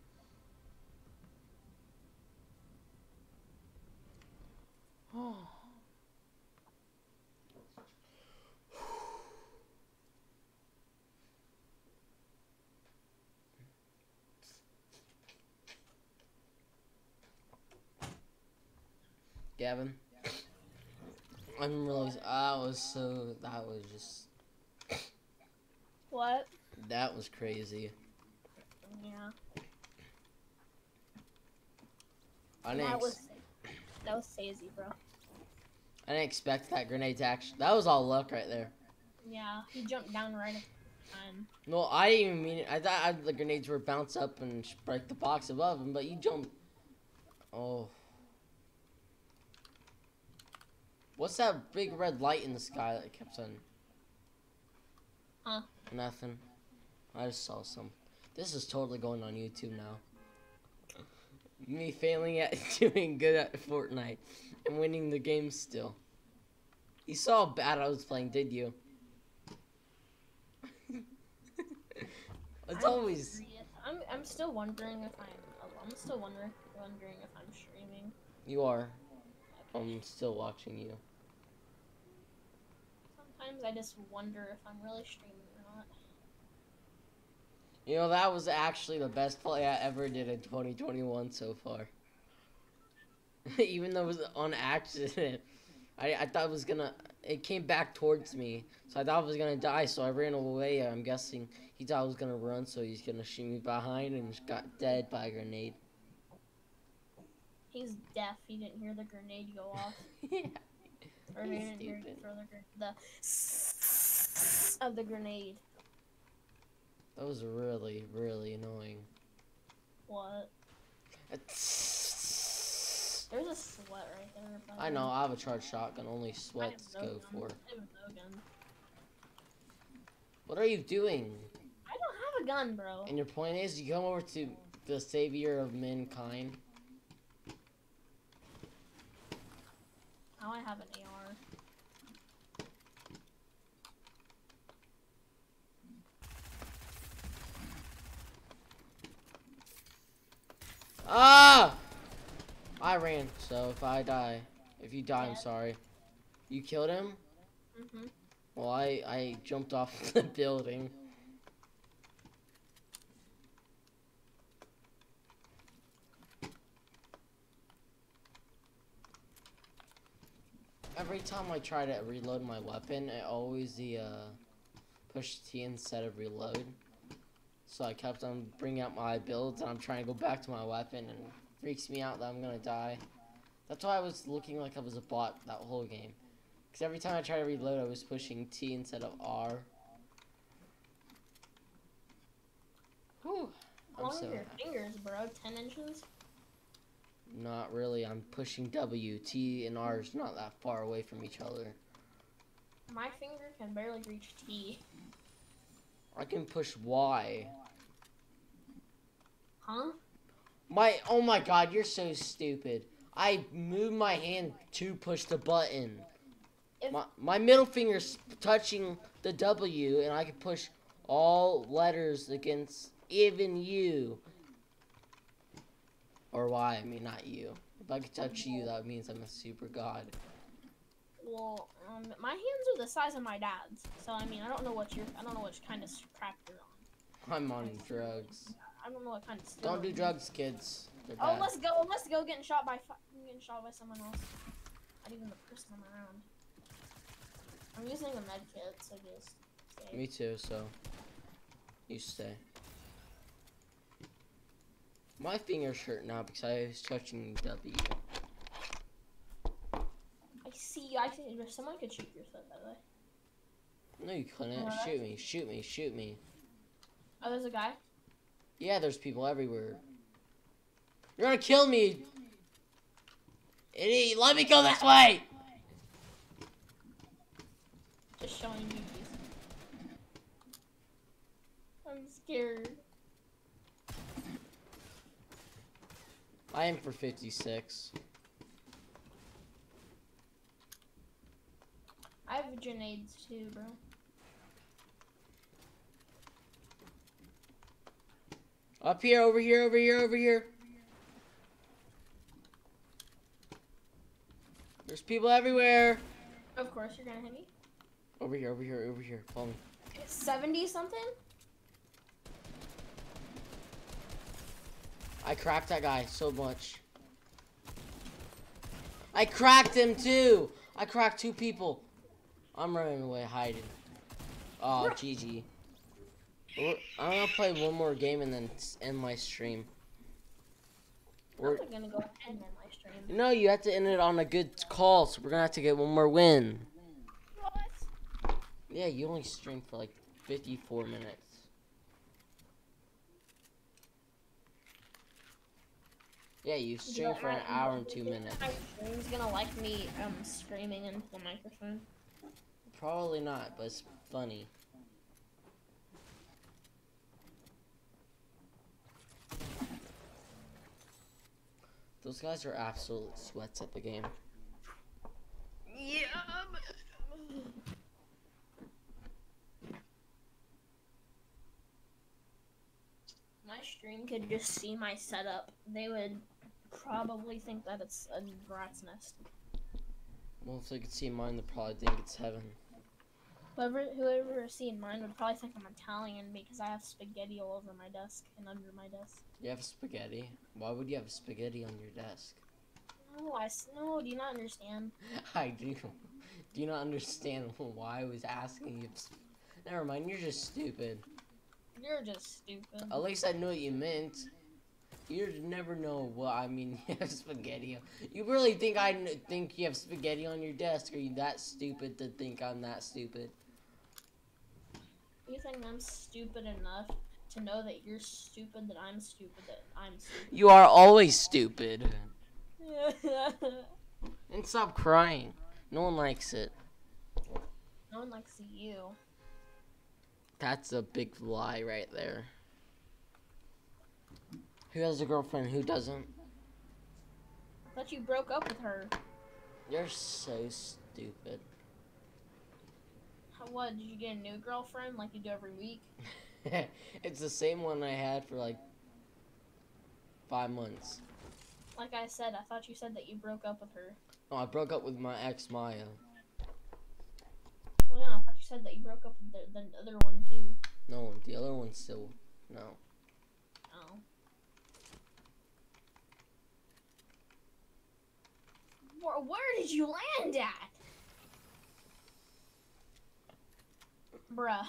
Gavin, I'm really. I was so. That was just. What? That was crazy. Yeah. I didn't. That Ex- was that was Sazy, bro. I didn't expect that grenade to actually. That was all luck right there. Yeah, he jumped down right at the time. No, I didn't even mean it. I thought I, the grenades were bounce up and break the box above him, but you jumped. Oh. What's that big red light in the sky that kept on? Huh? Nothing. I just saw some. This is totally going on YouTube now. Me failing at doing good at Fortnite and winning the game still. You saw how bad I was playing, did you? It's I'm always. curious. I'm I'm still wondering if I'm I'm still wondering wondering if I'm streaming. You are. I'm still watching you. Sometimes I just wonder if I'm really streaming or not. You know, that was actually the best play I ever did in twenty twenty-one so far. Even though it was on accident. I, I thought it was gonna... It came back towards me. So I thought I was gonna die, so I ran away. I'm guessing he thought I was gonna run, so he's gonna shoot me behind and just got dead by a grenade. He's deaf. He didn't hear the grenade go off. Yeah. Or he didn't hear Stupid. the, the of the grenade. That was really, really annoying. What? There's a sweat right there. by I the know, way. I have a charged shotgun, only I have sweats no go gun. for. I have no gun. What are you doing? I don't have a gun, bro. And your point is, you come over to the savior of mankind. Now I have an A R. Ah! I ran, so if I die, if you die, I'm sorry. You killed him? Mm-hmm. Well, I, I jumped off the building. Every time I try to reload my weapon, I always the uh, push T instead of reload. So I kept on bringing out my builds, and I'm trying to go back to my weapon, and it freaks me out that I'm gonna die. That's why I was looking like I was a bot that whole game. Because every time I try to reload, I was pushing T instead of R. Whew. How I'm long so are your happy. fingers, bro? Ten inches? Not really. I'm pushing W. T and R is not that far away from each other. My finger can barely reach T. I can push Y. Huh? My, oh my god, you're so stupid. I moved my hand to push the button. If- My, my middle finger's touching the W, and I can push all letters against even you. Or Y, I mean, not you. If I could touch you, that means I'm a super god. Well, um, my hands are the size of my dad's, so I mean, I don't know what you're. I don't know which kind of crap you're on. I'm on drugs. I don't know what kind of. Don't do steroids. drugs, kids. They're Oh, bad. let's go. Let's go. Getting shot by. fu- Getting shot by someone else. Not even the person I'm around. I'm using a med kit, so just. Stay. Me too, so you stay. My finger's hurt now because I was touching W. I see. I think there's someone could shoot your foot, by the way. No, you couldn't. What? Shoot me, shoot me, shoot me. Oh, there's a guy. Yeah, there's people everywhere. You're gonna kill me! Idiot, let me go this way! Just showing you these. I'm scared. I am for fifty-six. I have grenades too, bro. Up here, over here, over here, over here. There's people everywhere. Of course, you're gonna hit me. Over here, over here, over here. Follow me. seventy something? I cracked that guy so much. I cracked him too. I cracked two people. I'm running away, hiding. Oh, G G. We're, I'm gonna play one more game and then end my stream. We're, I'm gonna go ahead and end my stream. no, you have to end it on a good call, so we're gonna have to get one more win. What? Yeah, you only streamed for like fifty-four minutes. Yeah, you streamed for an hour and two minutes. My stream's gonna like me um screaming into the microphone. Probably not, but it's funny. Those guys are absolute sweats at the game. Yeah. My stream could just see my setup. They would probably think that it's a rat's nest. Well, if they could see mine, they'd probably think it's heaven. Whoever, whoever seen mine would probably think I'm Italian because I have spaghetti all over my desk and under my desk. You have spaghetti? Why would you have spaghetti on your desk? No, I s- no. Do you not understand? I do. Do you not understand why I was asking you? Never mind, you're just stupid. You're just stupid. At least I knew what you meant. You never know what I mean. You have spaghetti. You really think I kn think you have spaghetti on your desk? Are you that stupid to think I'm that stupid? You think I'm stupid enough to know that you're stupid, that I'm stupid, that I'm stupid? You are always stupid. And stop crying. No one likes it. No one likes you. That's a big lie right there. Who has a girlfriend? Who doesn't? I thought you broke up with her. You're so stupid. How, what, did you get a new girlfriend like you do every week? It's the same one I had for like five months. Like I said, I thought you said that you broke up with her. No, I broke up with my ex Maya. Well, yeah, I thought you said that you broke up with the, the other one too. No, the other one's still no. Oh. Where, where did you land at? Bruh.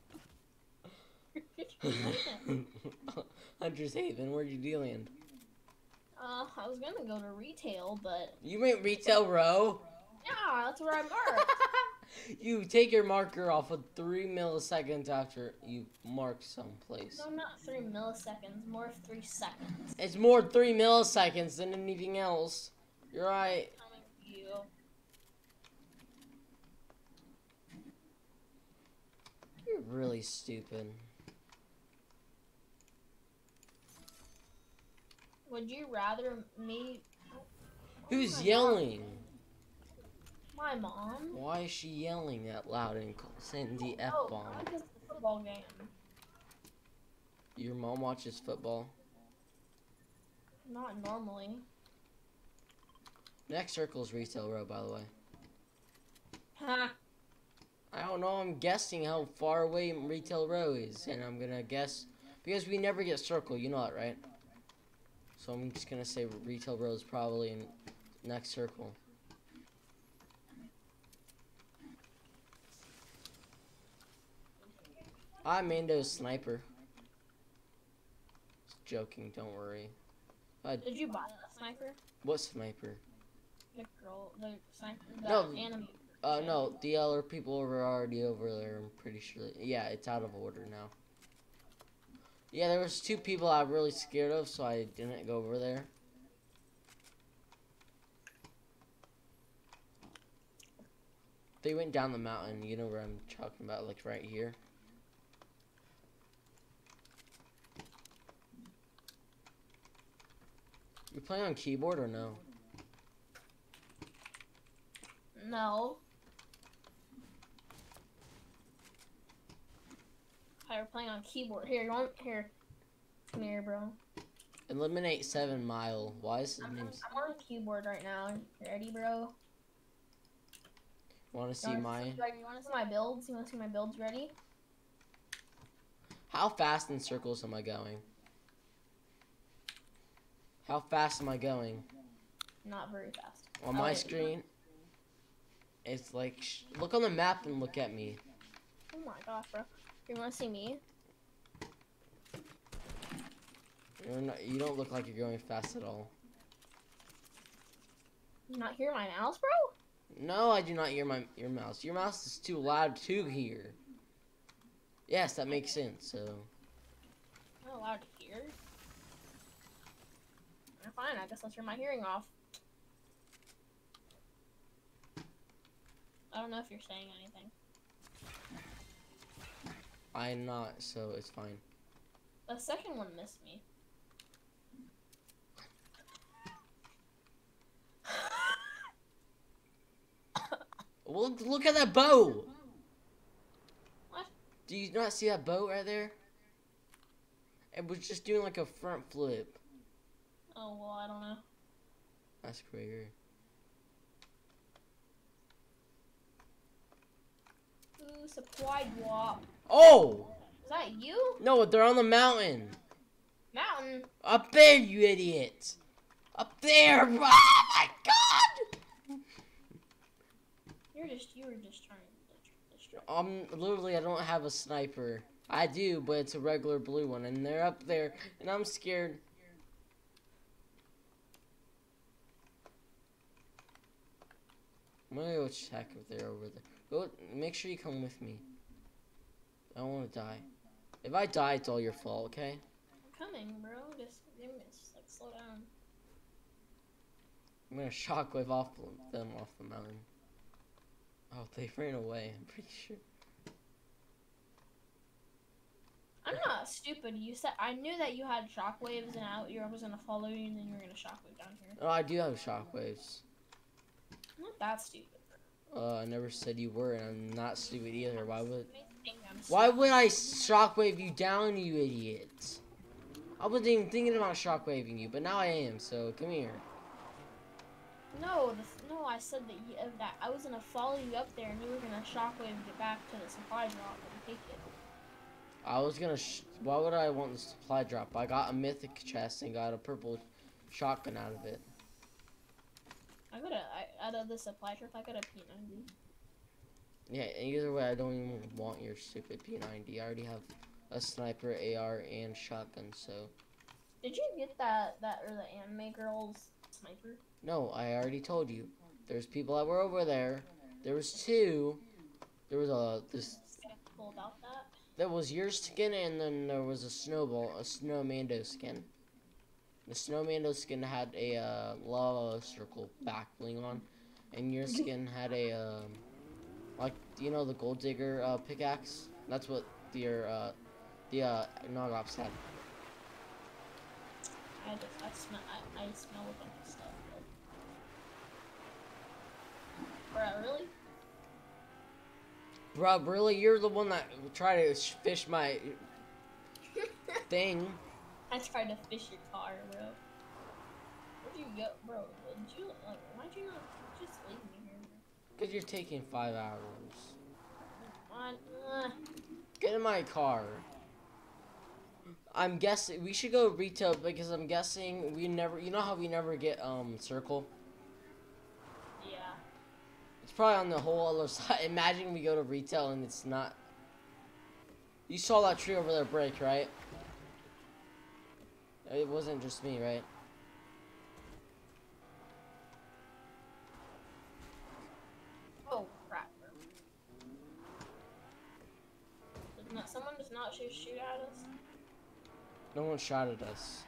Hunter's Haven, where'd you land? Uh, I was gonna go to retail, but You meant Retail Row? yeah, that's where I marked. You take your marker off of three milliseconds after you mark someplace. No, not three milliseconds, more of three seconds. It's more three milliseconds than anything else. You're right. Coming to you. You're really stupid. Would you rather me? Oh Who's my yelling? My mom. Why is she yelling that loud and c- saying the F Oh, bomb? I guess the football game. Your mom watches football? Not normally. Next circle is Retail Row, by the way. Ha. I don't know, I'm guessing how far away Retail Row is, and I'm gonna guess, because we never get circle, you know that, right? So I'm just gonna say Retail Row is probably in next circle. I'm Mando's sniper. Just joking, don't worry. Uh, Did you buy that sniper? what sniper? The girl, the sniper, the No, enemy. Uh, no, the other people are already over there, I'm pretty sure. Yeah, it's out of order now. Yeah, there was two people I'm really scared of, so I didn't go over there. They went down the mountain. You know where I'm talking about, like right here. You playing on keyboard or no? No. I were playing on keyboard. Here, you want here? Come here, bro. Eliminate seven mile. Why is his I'm, name? I'm on keyboard right now. You ready, bro? Want to see You wanna my? See, like, you want to see my builds? You want to see my builds? Ready? How fast in circles am I going? How fast am I going? Not very fast. On Oh, my wait. screen, it's like, sh look on the map and look at me. Oh my gosh, bro. You want to see me? You're not, you don't look like you're going fast at all. You not hear my mouse, bro? No, I do not hear my your mouse. Your mouse is too loud to hear. Yes, that makes sense. So. I'm not allowed to hear. Uh, Fine, I guess I'll turn my hearing off. I don't know if you're saying anything. I'm not, so it's fine. The second one missed me. Look, look at that bow. What? Do you not see that boat right there? It was just doing like a front flip. Oh, well, I don't know. That's weird. Ooh, supply drop. Oh! Is that you? No, they're on the mountain. Mountain? Up there, you idiot. Up there. Oh my god! You're just, you were just trying to distract. Um, literally, I don't have a sniper. I do, but it's a regular blue one, and they're up there, and I'm scared. I'm gonna go check if they're over there. Go, make sure you come with me. I don't want to die. If I die, it's all your fault, okay? I'm coming, bro. Just, give me, just, like, slow down. I'm gonna shockwave off them off the mountain. Oh, they ran away. I'm pretty sure. I'm not stupid. You said I knew that you had shockwaves, and I, I was gonna follow you, and then you were gonna shockwave down here. Oh, I do have shockwaves. I'm not that stupid. Uh, I never said you were, and I'm not stupid either. Why would? You think I'm Why stupid. would I shockwave you down, you idiot? I wasn't even thinking about shockwaving you, but now I am. So come here. No, the, no. I said that you, uh, that I was gonna follow you up there, and you were gonna shockwave get back to the supply drop and take it. I was gonna. Sh why would I want the supply drop? I got a mythic chest and got a purple shotgun out of it. I got a I, out of the supply drop. I got a P ninety. Yeah, either way, I don't even want your stupid P ninety. I already have a sniper, A R, and shotgun, so. Did you get that that or the anime girl's sniper? No, I already told you. There's people that were over there. There was two. There was a this. Cool about that. There was your skin, and then there was a snowball, a snowmando skin. The snowmando skin had a uh, lava circle back bling on, and your skin had a um, like you know the gold digger uh, pickaxe. That's what your uh, the uh, Nogops had. I just I smell I, I smell a bunch of stuff. But... Bruh, really? Bro, really, you're the one that tried to fish my thing. I tried to fish your car, bro. Where'd you go, bro? Did you like? Why'd you not just leave me here? Cause you're taking five hours. What? Uh, Get in my car. I'm guessing we should go retail because I'm guessing we never. You know how we never get um circle. yeah. It's probably on the whole other side. Imagine we go to retail and it's not. You saw that tree over there break, right? It wasn't just me, right? Oh crap, bro. Did not, someone does not shoot, shoot at us? No one shot at us.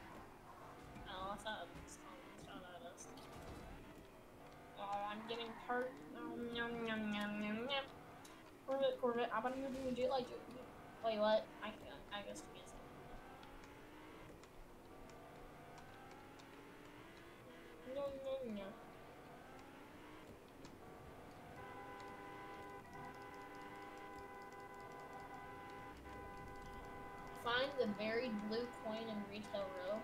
No, that's not someone shot at us. Oh, I'm getting hurt. Oh Yum, yum, yum, yum, yum. Corvette, Corvette, I'm gonna do it like you. Wait, what? I can't. I guess I can't say. Yum, yum, yum. Find the buried blue coin in retail row.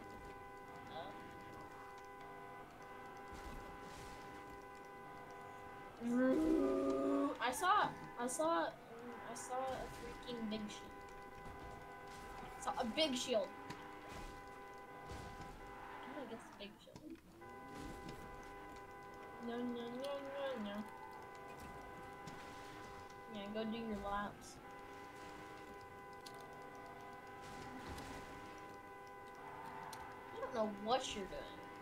Uh. I saw, I saw, I saw a freaking big shield. Saw a big shield. How do I get the big shield? No, no, no, no, no. Yeah, go do your laps. I don't know what you're doing.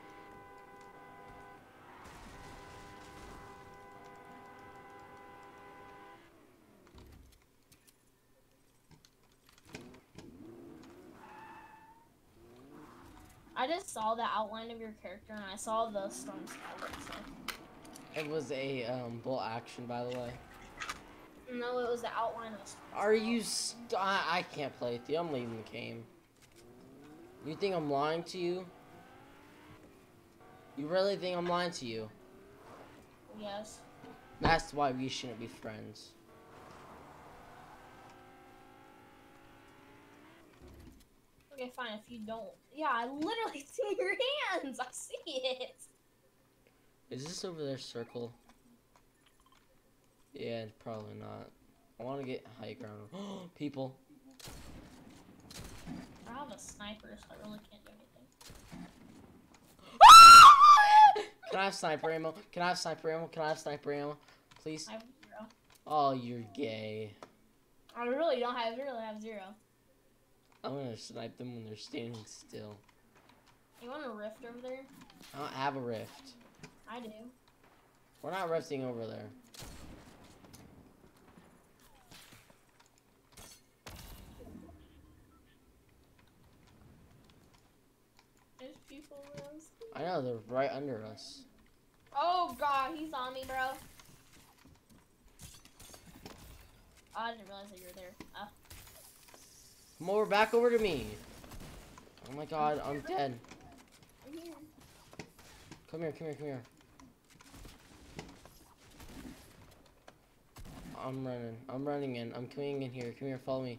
I just saw the outline of your character and I saw the storm sky. So. It was a um, bolt action, by the way. No, it was the outline of the storm. Are you st- I, I can't play with you. I'm leaving the game. You think I'm lying to you? You really think I'm lying to you? Yes. That's why we shouldn't be friends. Okay, fine, if you don't. Yeah, I literally see your hands. I see it. Is this over there circle? Yeah, probably not. I want to get high ground. People. I have a sniper, so I really can't do anything. Can I have sniper ammo? Can I have sniper ammo? Can I have sniper ammo? Please? I have zero. Oh, you're gay. I really don't have, really have zero. I'm gonna snipe them when they're standing still. You want a rift over there? I don't have a rift. I do. We're not rifting over there. There's people around. I know, they're right under us. Oh god, he's on me, bro. Oh, I didn't realize that you were there. Uh. Come over, back over to me. Oh my god, I'm dead. I'm here. Come here, come here, come here. I'm running. I'm running in. I'm coming in here. Come here, follow me.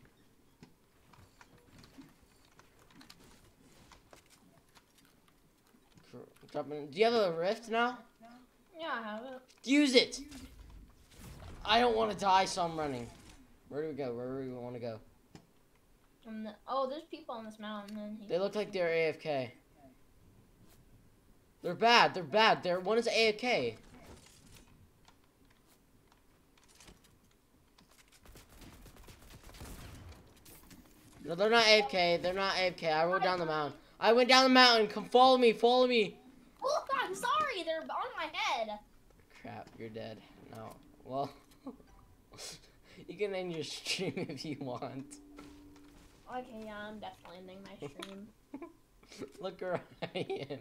Dropping. Do you have a rift now? Yeah, I have it. Use it! I don't want to die, so I'm running. Where do we go? Where do we want to go? And the, oh, there's people on this mountain. And he, They look like they're A F K. They're bad. They're bad. They're one is A F K. No, they're not A F K. They're not A F K. I rode down the mountain. I went down the mountain. Come follow me. Follow me. Oh, I'm sorry. They're on my head. Crap. You're dead. No. Well, you can end your stream if you want. Okay, yeah, I'm definitely ending my stream. Look where I am.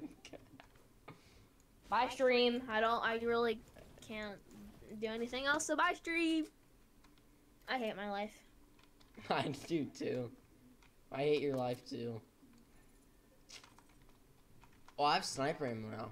Bye, stream. I don't. I really can't do anything else. So bye, stream. I hate my life. I do too. I hate your life too. Oh, I have sniper ammo now.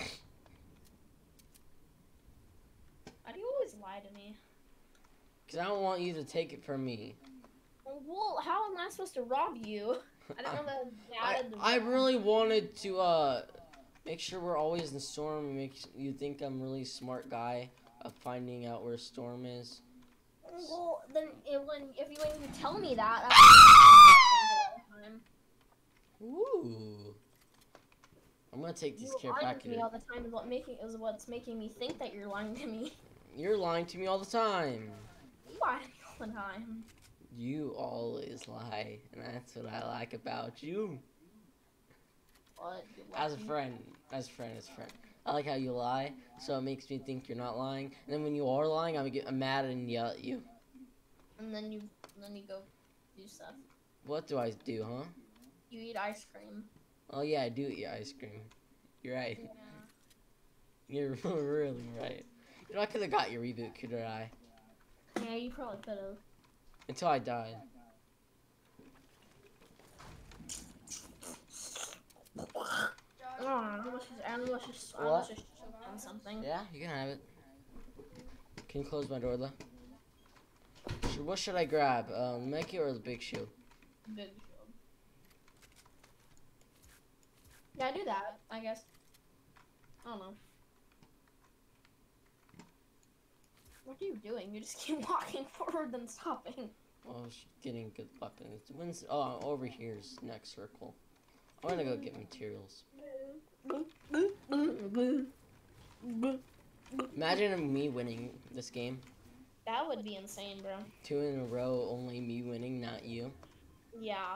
Why do you always lie to me? Cause I don't want you to take it from me. Well, how am I supposed to rob you? I don't know that I, added the I really wanted to uh make sure we're always in storm. Make you think I'm really smart guy of finding out where storm is. Well, then it, when if you when you tell me that, that's all the time. Ooh. I'm gonna take this You care lying back to me here. all the time is what making is what's making me think that you're lying to me. You're lying to me all the time. You lie to me all the time. You always lie, and that's what I like about you. What? You As a lucky? friend, as a friend, as a friend. I like how you lie, so it makes me think you're not lying. And then when you are lying, I'm get I'm mad and yell at you. And then you then you go do stuff. What do I do, huh? You eat ice cream. Oh yeah, I do eat ice cream. You're right. Yeah. You're really right. You know, I could have got your reboot, couldn't I? Yeah, you probably could have. Until I died. Oh, I almost just, I almost just, I What? almost just choked on something. Yeah, you can have it. Can you close my door, though? Should, what should I grab? Um, the Meki or the big shield? Big shield. Yeah, do that, I guess. I don't know. What are you doing? You just keep walking forward and stopping. Well, I was getting good weapons. When's, oh, over here's next circle. I'm gonna go get materials. Imagine me winning this game. That would be insane, bro. Two in a row, only me winning, not you. Yeah.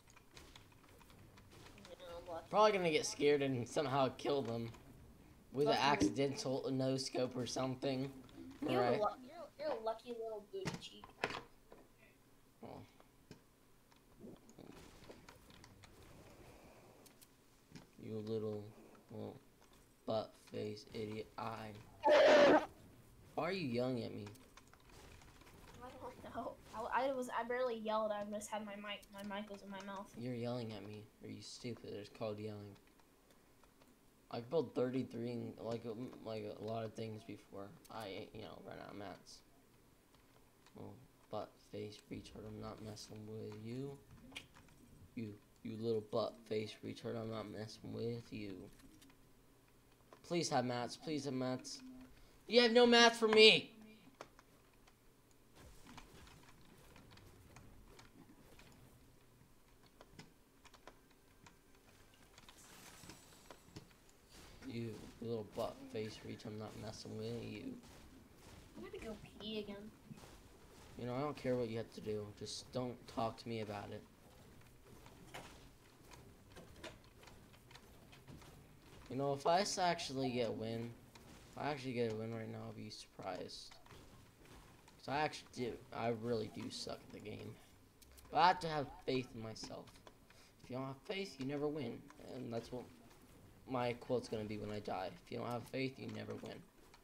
You know, but Probably gonna get scared and somehow kill them with an Lucky. accidental no scope or something. you're, Right? lu- you're, you're a lucky little booty cheek. Oh. You little, well, butt face idiot. I. Why are you yelling at me? I don't know. I, I was I barely yelled. I just had my mic. My mic was in my mouth. You're yelling at me. Are you stupid? It's called yelling. I've built thirty-three and like a, like a lot of things before. I you know ran out of mats. Well, butt face retard. I'm not messing with you. You you little butt face retard. I'm not messing with you. Please have mats. Please have mats. You have no mats for me. You little butt face reach, I'm not messing with you. I'm gonna go pee again. You know, I don't care what you have to do. Just don't talk to me about it. You know, if I s- actually get a win, if I actually get a win right now, I'll be surprised. Cause I actually do, I really do suck at the game. But I have to have faith in myself. If you don't have faith, you never win. And that's what my quote's gonna be when I die. If you don't have faith, you never win.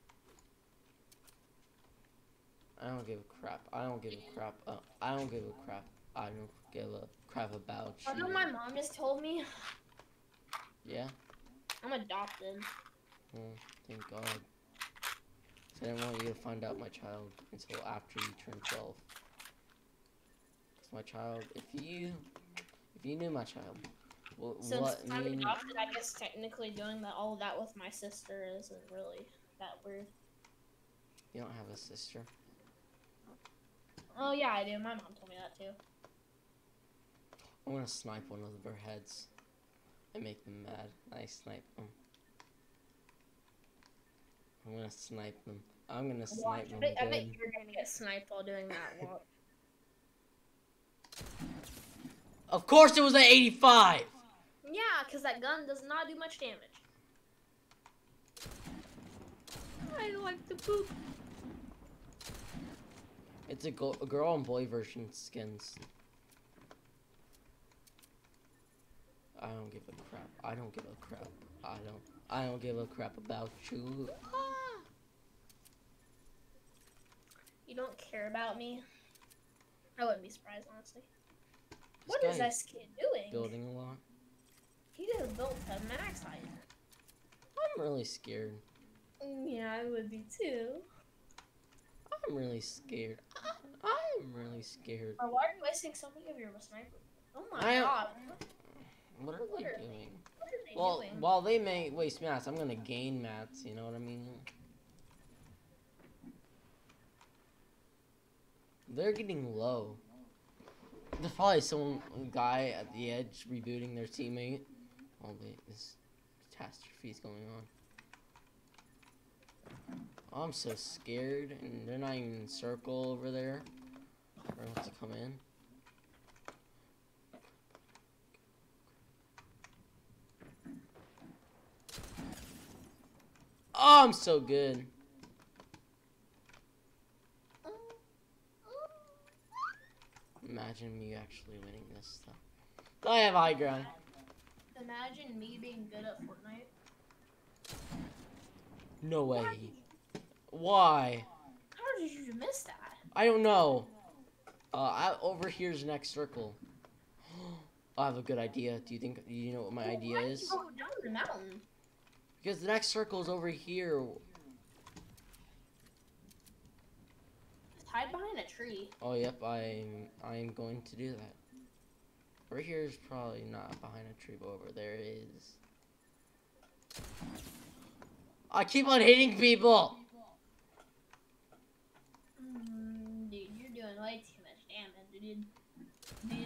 I don't give a crap. I don't give a crap. Uh, I don't give a crap. I don't give a crap about I know you. my mom just told me Yeah? I'm adopted. Well, thank God. 'Cause I didn't want you to find out my child until after you turn twelve. 'Cause my child, if you, if you knew my child, wh- Since what I'm me and adopted, I guess technically doing that all of that with my sister isn't really that weird. you don't have a sister. Oh yeah, I do. My mom told me that too. I'm gonna snipe one of their heads and make them mad. I snipe them. I'm gonna snipe them. I'm gonna Watch. snipe I them bet, I bet good. you're gonna get sniped while doing that. Watch. Of course it was an eighty-five! Yeah, because that gun does not do much damage. I like the poop. It's a, go a girl and boy version skins. I don't give a crap. I don't give a crap. I don't. I don't give a crap about you. You don't care about me? I wouldn't be surprised, honestly. This What guy is this kid doing? Building a lot. He just built a max height. I'm really scared. Yeah, I would be too. I'm really scared. I'm really scared. Or why are you wasting so many of your sniper? Oh my I am- god. What are What they are- doing? What are they Well, doing? while they may waste mats, I'm gonna gain mats. You know what I mean? They're getting low. There's probably some guy at the edge rebooting their teammate. Oh wait, this catastrophe is going on. Oh, I'm so scared, and they're not even in circle over there. Or else to come in. Oh, I'm so good. Imagine me actually winning this stuff. I have high ground. Imagine me being good at Fortnite. No way. Why? How did you miss that? I don't know. Uh, I, over here's the next circle. I have a good idea. Do you think, do you know what my Well, idea why did is? you go down the mountain? Because the next circle is over here. Just hide behind a tree. Oh, yep, I'm, I'm going to do that. Over here is probably not behind a tree, but over there is. I keep on hitting people! Mm, dude, you're doing way too much damage, dude. Dude.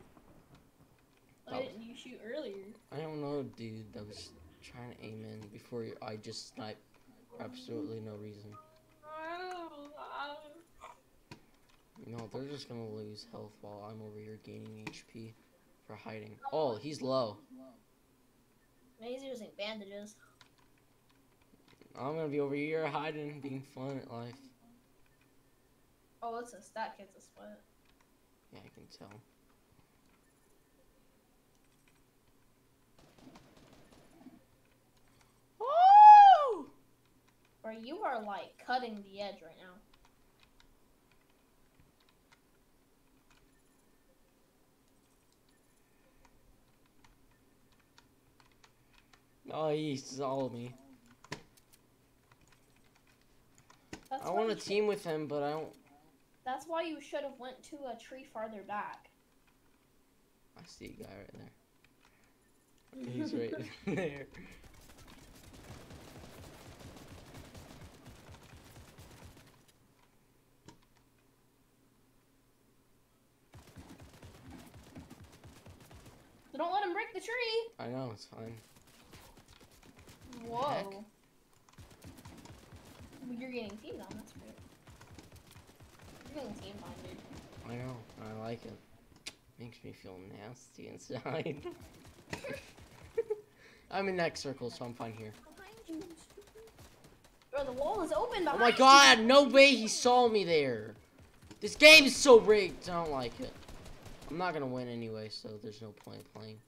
Why Oh. didn't you shoot earlier? I don't know, dude. I was trying to aim in before I just sniped for absolutely no reason. No, they're just gonna lose health while I'm over here gaining H P for hiding. Oh, he's low. He's using bandages. I'm gonna be over here hiding, being fun at life. Oh, it's a stat kid's a sweat. Yeah, I can tell. Oh! Or you are like cutting the edge right now. Oh, he saw me. That's I why want you to should- team with him, but I don't. That's why you should have went to a tree farther back. I see a guy right there. He's right there. So don't let him break the tree. I know, it's fine. Whoa. Heck? Well, you're getting teamed on. That's great. You're getting teamed on, dude. I know, I like it. Makes me feel nasty inside. I'm in next circle, so I'm fine here. Behind you. Bro, the wall is open behind Oh my god, no way he saw me there. This game is so rigged. I don't like it. I'm not gonna win anyway, so there's no point playing.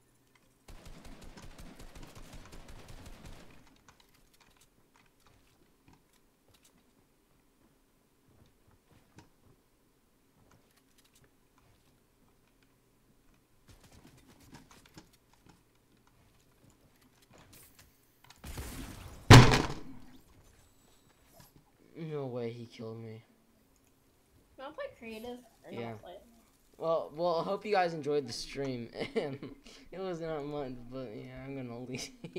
No way he killed me. You wanna play creative? Or Yeah. not play it? Well, well, I hope you guys enjoyed the stream. It was not much, but yeah, I'm gonna leave.